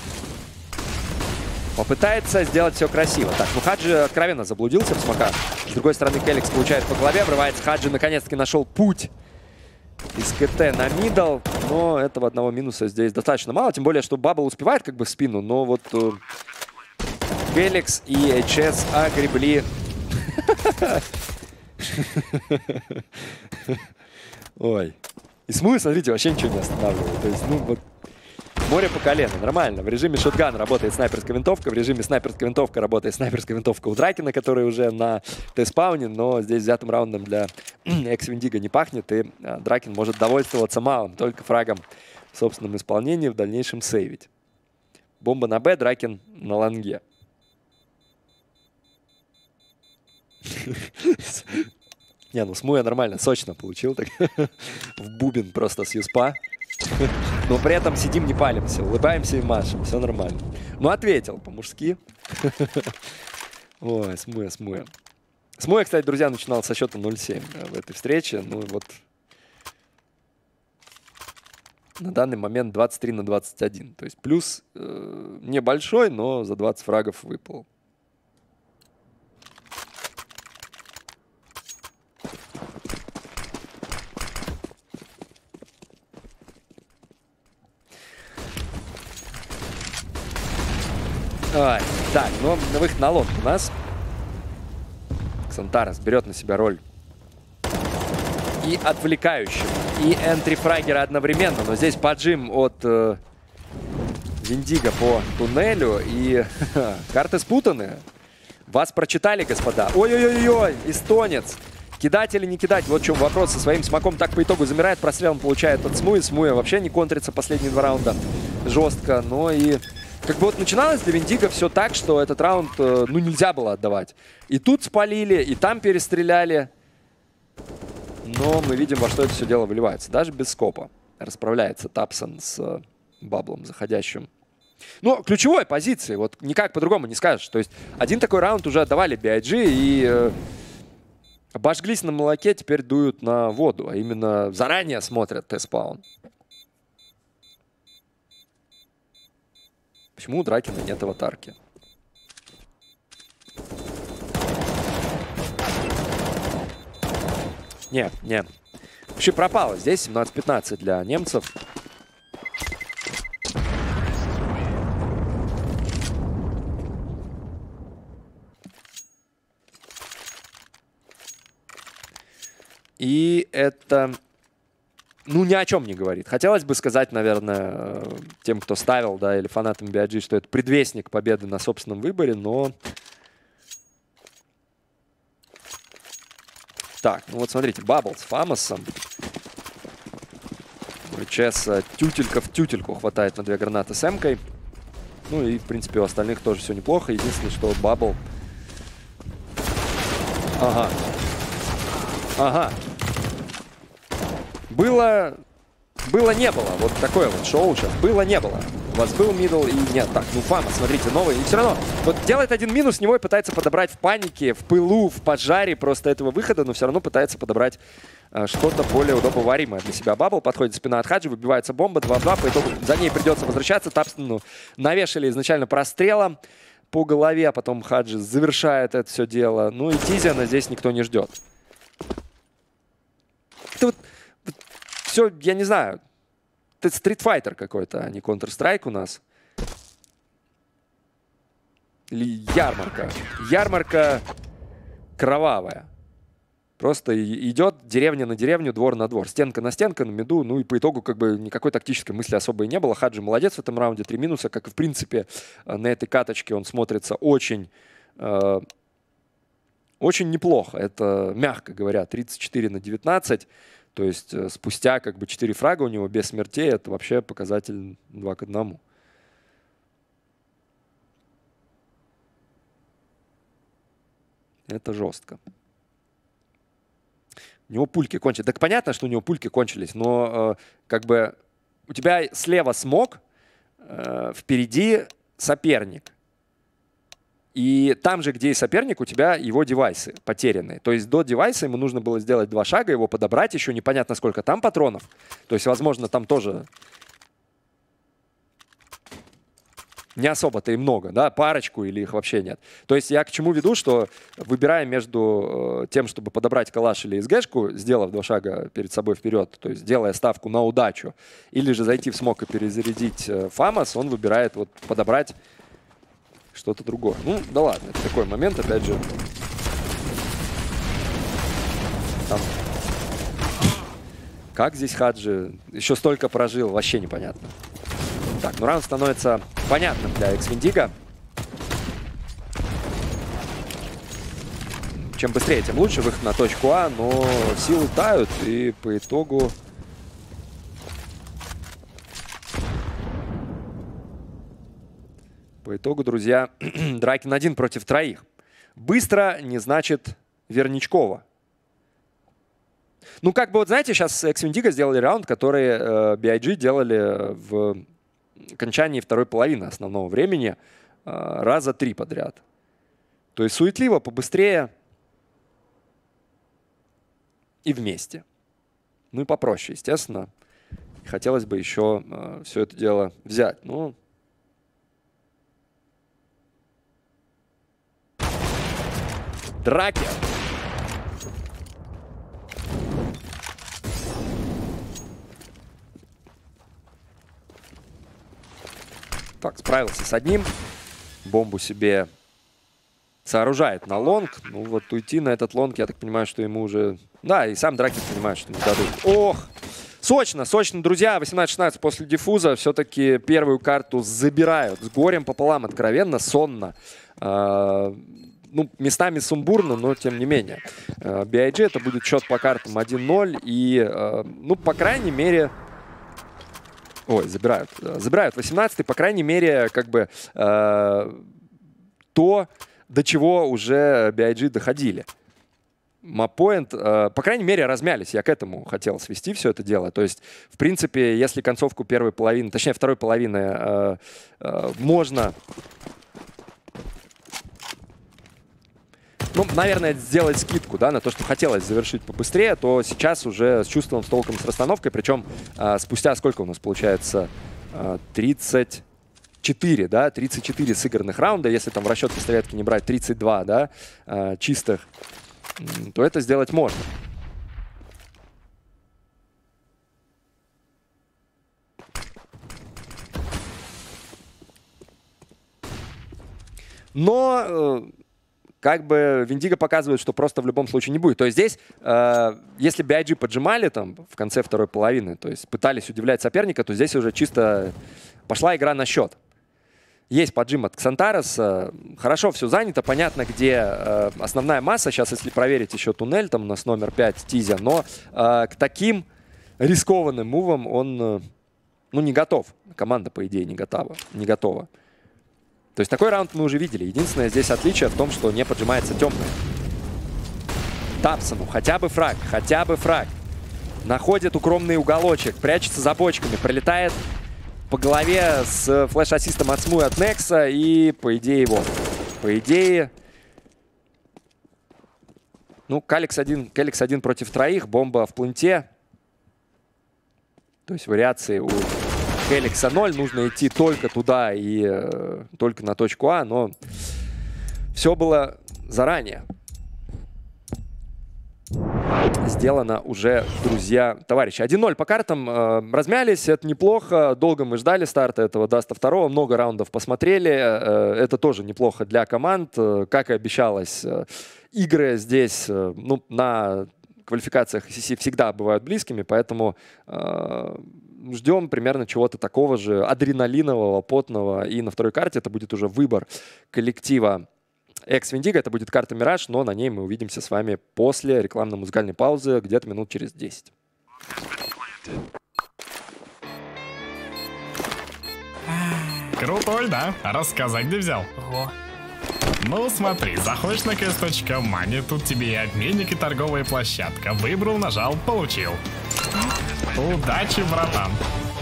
сделать все красиво. Так, ну Хаджи откровенно заблудился в смоках. С другой стороны, Келикс получает по голове, обрывается. Хаджи наконец-таки нашел путь из КТ на мидл. Но этого одного минуса здесь достаточно мало. Тем более, что Бабл успевает как бы в спину. Но вот Келикс и HS огребли. Ой. И Смуй, смотрите, вообще ничего не останавливает. То есть, ну вот, море по колено, нормально. В режиме шотган работает снайперская винтовка, в режиме снайперская винтовка работает снайперская винтовка у Дракена, который уже на Т-спауне, но здесь взятым раундом для Экс-Виндиго не пахнет, и Дракен может довольствоваться малым, только фрагом в собственном исполнении, в дальнейшем сейвить. Бомба на Б, Дракен на лонге. Не, ну Смуя нормально, сочно получил. Так. В бубен просто с юспа. Но при этом сидим, не палимся, улыбаемся и машем. Все нормально. Ну, ответил по-мужски. Ой, Смуя, Смуя. Смуя, кстати, друзья, начинал со счета 0-7 в этой встрече. Ну, вот на данный момент 23-21. То есть плюс небольшой, но за 20 фрагов выпал. Ой, так, ну выход на лодку у нас. Ксантарес берет на себя роль и отвлекающего, и энтри-фрагера одновременно. Но здесь поджим от Виндиго по туннелю. И карты спутаны. Вас прочитали, господа. Ой-ой-ой-ой, эстонец. Кидать или не кидать? Вот в чем вопрос. Со своим смоком так по итогу замирает. Прострел он получает от Смуи. Смуя вообще не контрится последние 2 раунда жестко. Но и как бы вот начиналось для Виндиго все так, что этот раунд ну нельзя было отдавать. И тут спалили, и там перестреляли. Но мы видим, во что это все дело выливается. Даже без скопа расправляется Тапсон с баблом заходящим. Ну, ключевой позиции. Вот никак по-другому не скажешь. То есть один такой раунд уже отдавали BIG и обожглись на молоке, теперь дуют на воду. А именно заранее смотрят Т-спаун. Почему у Дракена нет аватарки? Не. Вообще пропало. Здесь 17-15 для немцев. И это, ну, ни о чем не говорит. Хотелось бы сказать, наверное, тем, кто ставил, да, или фанатам BIG, что это предвестник победы на собственном выборе, но... Так, ну вот смотрите, Бабл с Фамосом. ЧС тютелька в тютельку хватает на 2 гранаты с Эмкой. Ну и, в принципе, у остальных тоже все неплохо. Единственное, что Бабл... Ага. Было-не было. Вот такое вот шоу сейчас. Было-не было. У вас был мидл и нет. Так, ну Фама, смотрите, новый. И все равно вот делает один минус, с него и пытается подобрать в панике, в пылу, в пожаре просто этого выхода, но все равно пытается подобрать что-то более удобоваримое для себя. Бабл подходит спина от Хаджи, выбивается бомба 2-2. По итогу за ней придется возвращаться. Тапстону навешали изначально прострелом по голове, а потом Хаджи завершает это все дело. Ну и Тизиана здесь никто не ждет. Это вот все, я не знаю, это стритфайтер какой-то, а не Counter-Strike у нас. Или ярмарка. Ярмарка кровавая. Просто идет деревня на деревню, двор на двор. Стенка на стенку, на миду. Ну и по итогу как бы никакой тактической мысли особо и не было. Хаджи молодец в этом раунде. 3 минуса, как и в принципе на этой каточке он смотрится очень... Очень неплохо. Это, мягко говоря, 34-19. То есть спустя как бы 4 фрага у него без смертей. Это вообще показатель 2-1. Это жестко. У него пульки кончились. Так понятно, что у него пульки кончились, но как бы у тебя слева смог, впереди соперник. И там же, где и соперник, у тебя его девайсы потерянные. То есть до девайса ему нужно было сделать 2 шага, его подобрать. Еще непонятно, сколько там патронов. То есть, возможно, там тоже не особо-то и много, да, парочку или их вообще нет. То есть я к чему веду, что выбирая между тем, чтобы подобрать калаш или СГшку, сделав 2 шага перед собой вперед, то есть делая ставку на удачу, или же зайти в смок и перезарядить Фамос, он выбирает вот подобрать что-то другое. Ну, да ладно, это такой момент, опять же. Там. Как здесь Хаджи еще столько прожил, вообще непонятно. Так, ну раунд становится понятным для Экс-Виндиго. Чем быстрее, тем лучше. Выход на точку А, но силы тают, и по итогу... По итогу, друзья, Дракин 1 против 3. Быстро не значит Верничкова. Ну, как бы, вот знаете, сейчас X-Vendigo сделали раунд, который BIG делали в окончании второй половины основного времени раза 3 подряд. То есть суетливо, побыстрее и вместе. Ну и попроще, естественно. Хотелось бы еще все это дело взять. Ну, драки. Так, справился с одним. Бомбу себе сооружает на лонг. Ну вот уйти на этот лонг, я так понимаю, что ему уже... Да, и сам Драки понимает, что не дадут. Ох! Сочно, сочно, друзья. 18-16 после диффуза все-таки первую карту забирают. С горем пополам, откровенно, сонно. Ну, местами сумбурно, но тем не менее. BIG это будет счет по картам 1-0. И, ну, по крайней мере... Ой, забирают. Забирают 18-й, по крайней мере, как бы то, до чего уже BIG доходили. Маппоинт, по крайней мере, размялись. Я к этому хотел свести все это дело. То есть, в принципе, если концовку первой половины, точнее, второй половины можно... Ну, наверное, сделать скидку, да, на то, что хотелось завершить побыстрее, то сейчас уже с чувством, с толком, с расстановкой. Причем спустя сколько у нас получается? 34, да, 34 сыгранных раунда. Если там в расчет пистолетки не брать 32, да, чистых, то это сделать можно. Но... как бы Виндиго показывает, что просто в любом случае не будет. То есть здесь, если BIG поджимали там в конце второй половины, то есть пытались удивлять соперника, то здесь уже чисто пошла игра на счет. Есть поджим от Ксантареса, хорошо все занято, понятно, где основная масса. Сейчас, если проверить еще туннель, там у нас номер 5 Тизя, но к таким рискованным мувам он ну, не готов. Команда, по идее, не готова. То есть такой раунд мы уже видели. Единственное здесь отличие в том, что не поджимается темный. Тапсону хотя бы фраг, Находит укромный уголочек, прячется за бочками, пролетает по голове с флеш-ассистом от Сму и от Некса. И, по идее, его. По идее... Ну, Келикс один против троих. Бомба в планте. То есть вариации у... Келикса 0, нужно идти только туда и только на точку А, но все было заранее сделано уже, друзья, товарищи. 1-0 по картам, размялись, это неплохо, долго мы ждали старта этого Даста 2, много раундов посмотрели, это тоже неплохо для команд, как и обещалось, игры здесь, ну, на квалификациях SEC всегда бывают близкими, поэтому... ждем примерно чего-то такого же адреналинового, потного. И на второй карте это будет уже выбор коллектива X-Vendigo. Это будет карта Мираж, но на ней мы увидимся с вами после рекламно-музыкальной паузы, где-то минут через 10. Крутой, да? Рассказать где взял? Ого. Ну смотри, заходишь на ks.money, тут тебе и обменник, и торговая площадка. Выбрал, нажал, получил. Удачи, братан.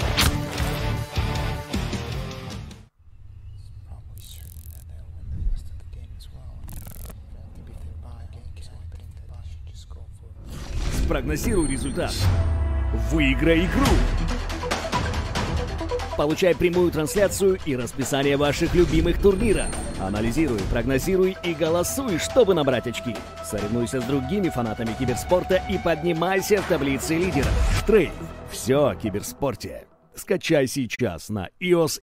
Спрогнозируй результат. Выиграй игру. Получай прямую трансляцию и расписание ваших любимых турниров. Анализируй, прогнозируй и голосуй, чтобы набрать очки. Соревнуйся с другими фанатами киберспорта и поднимайся в таблице лидеров. Трейд. Все о киберспорте. Скачай сейчас на iOS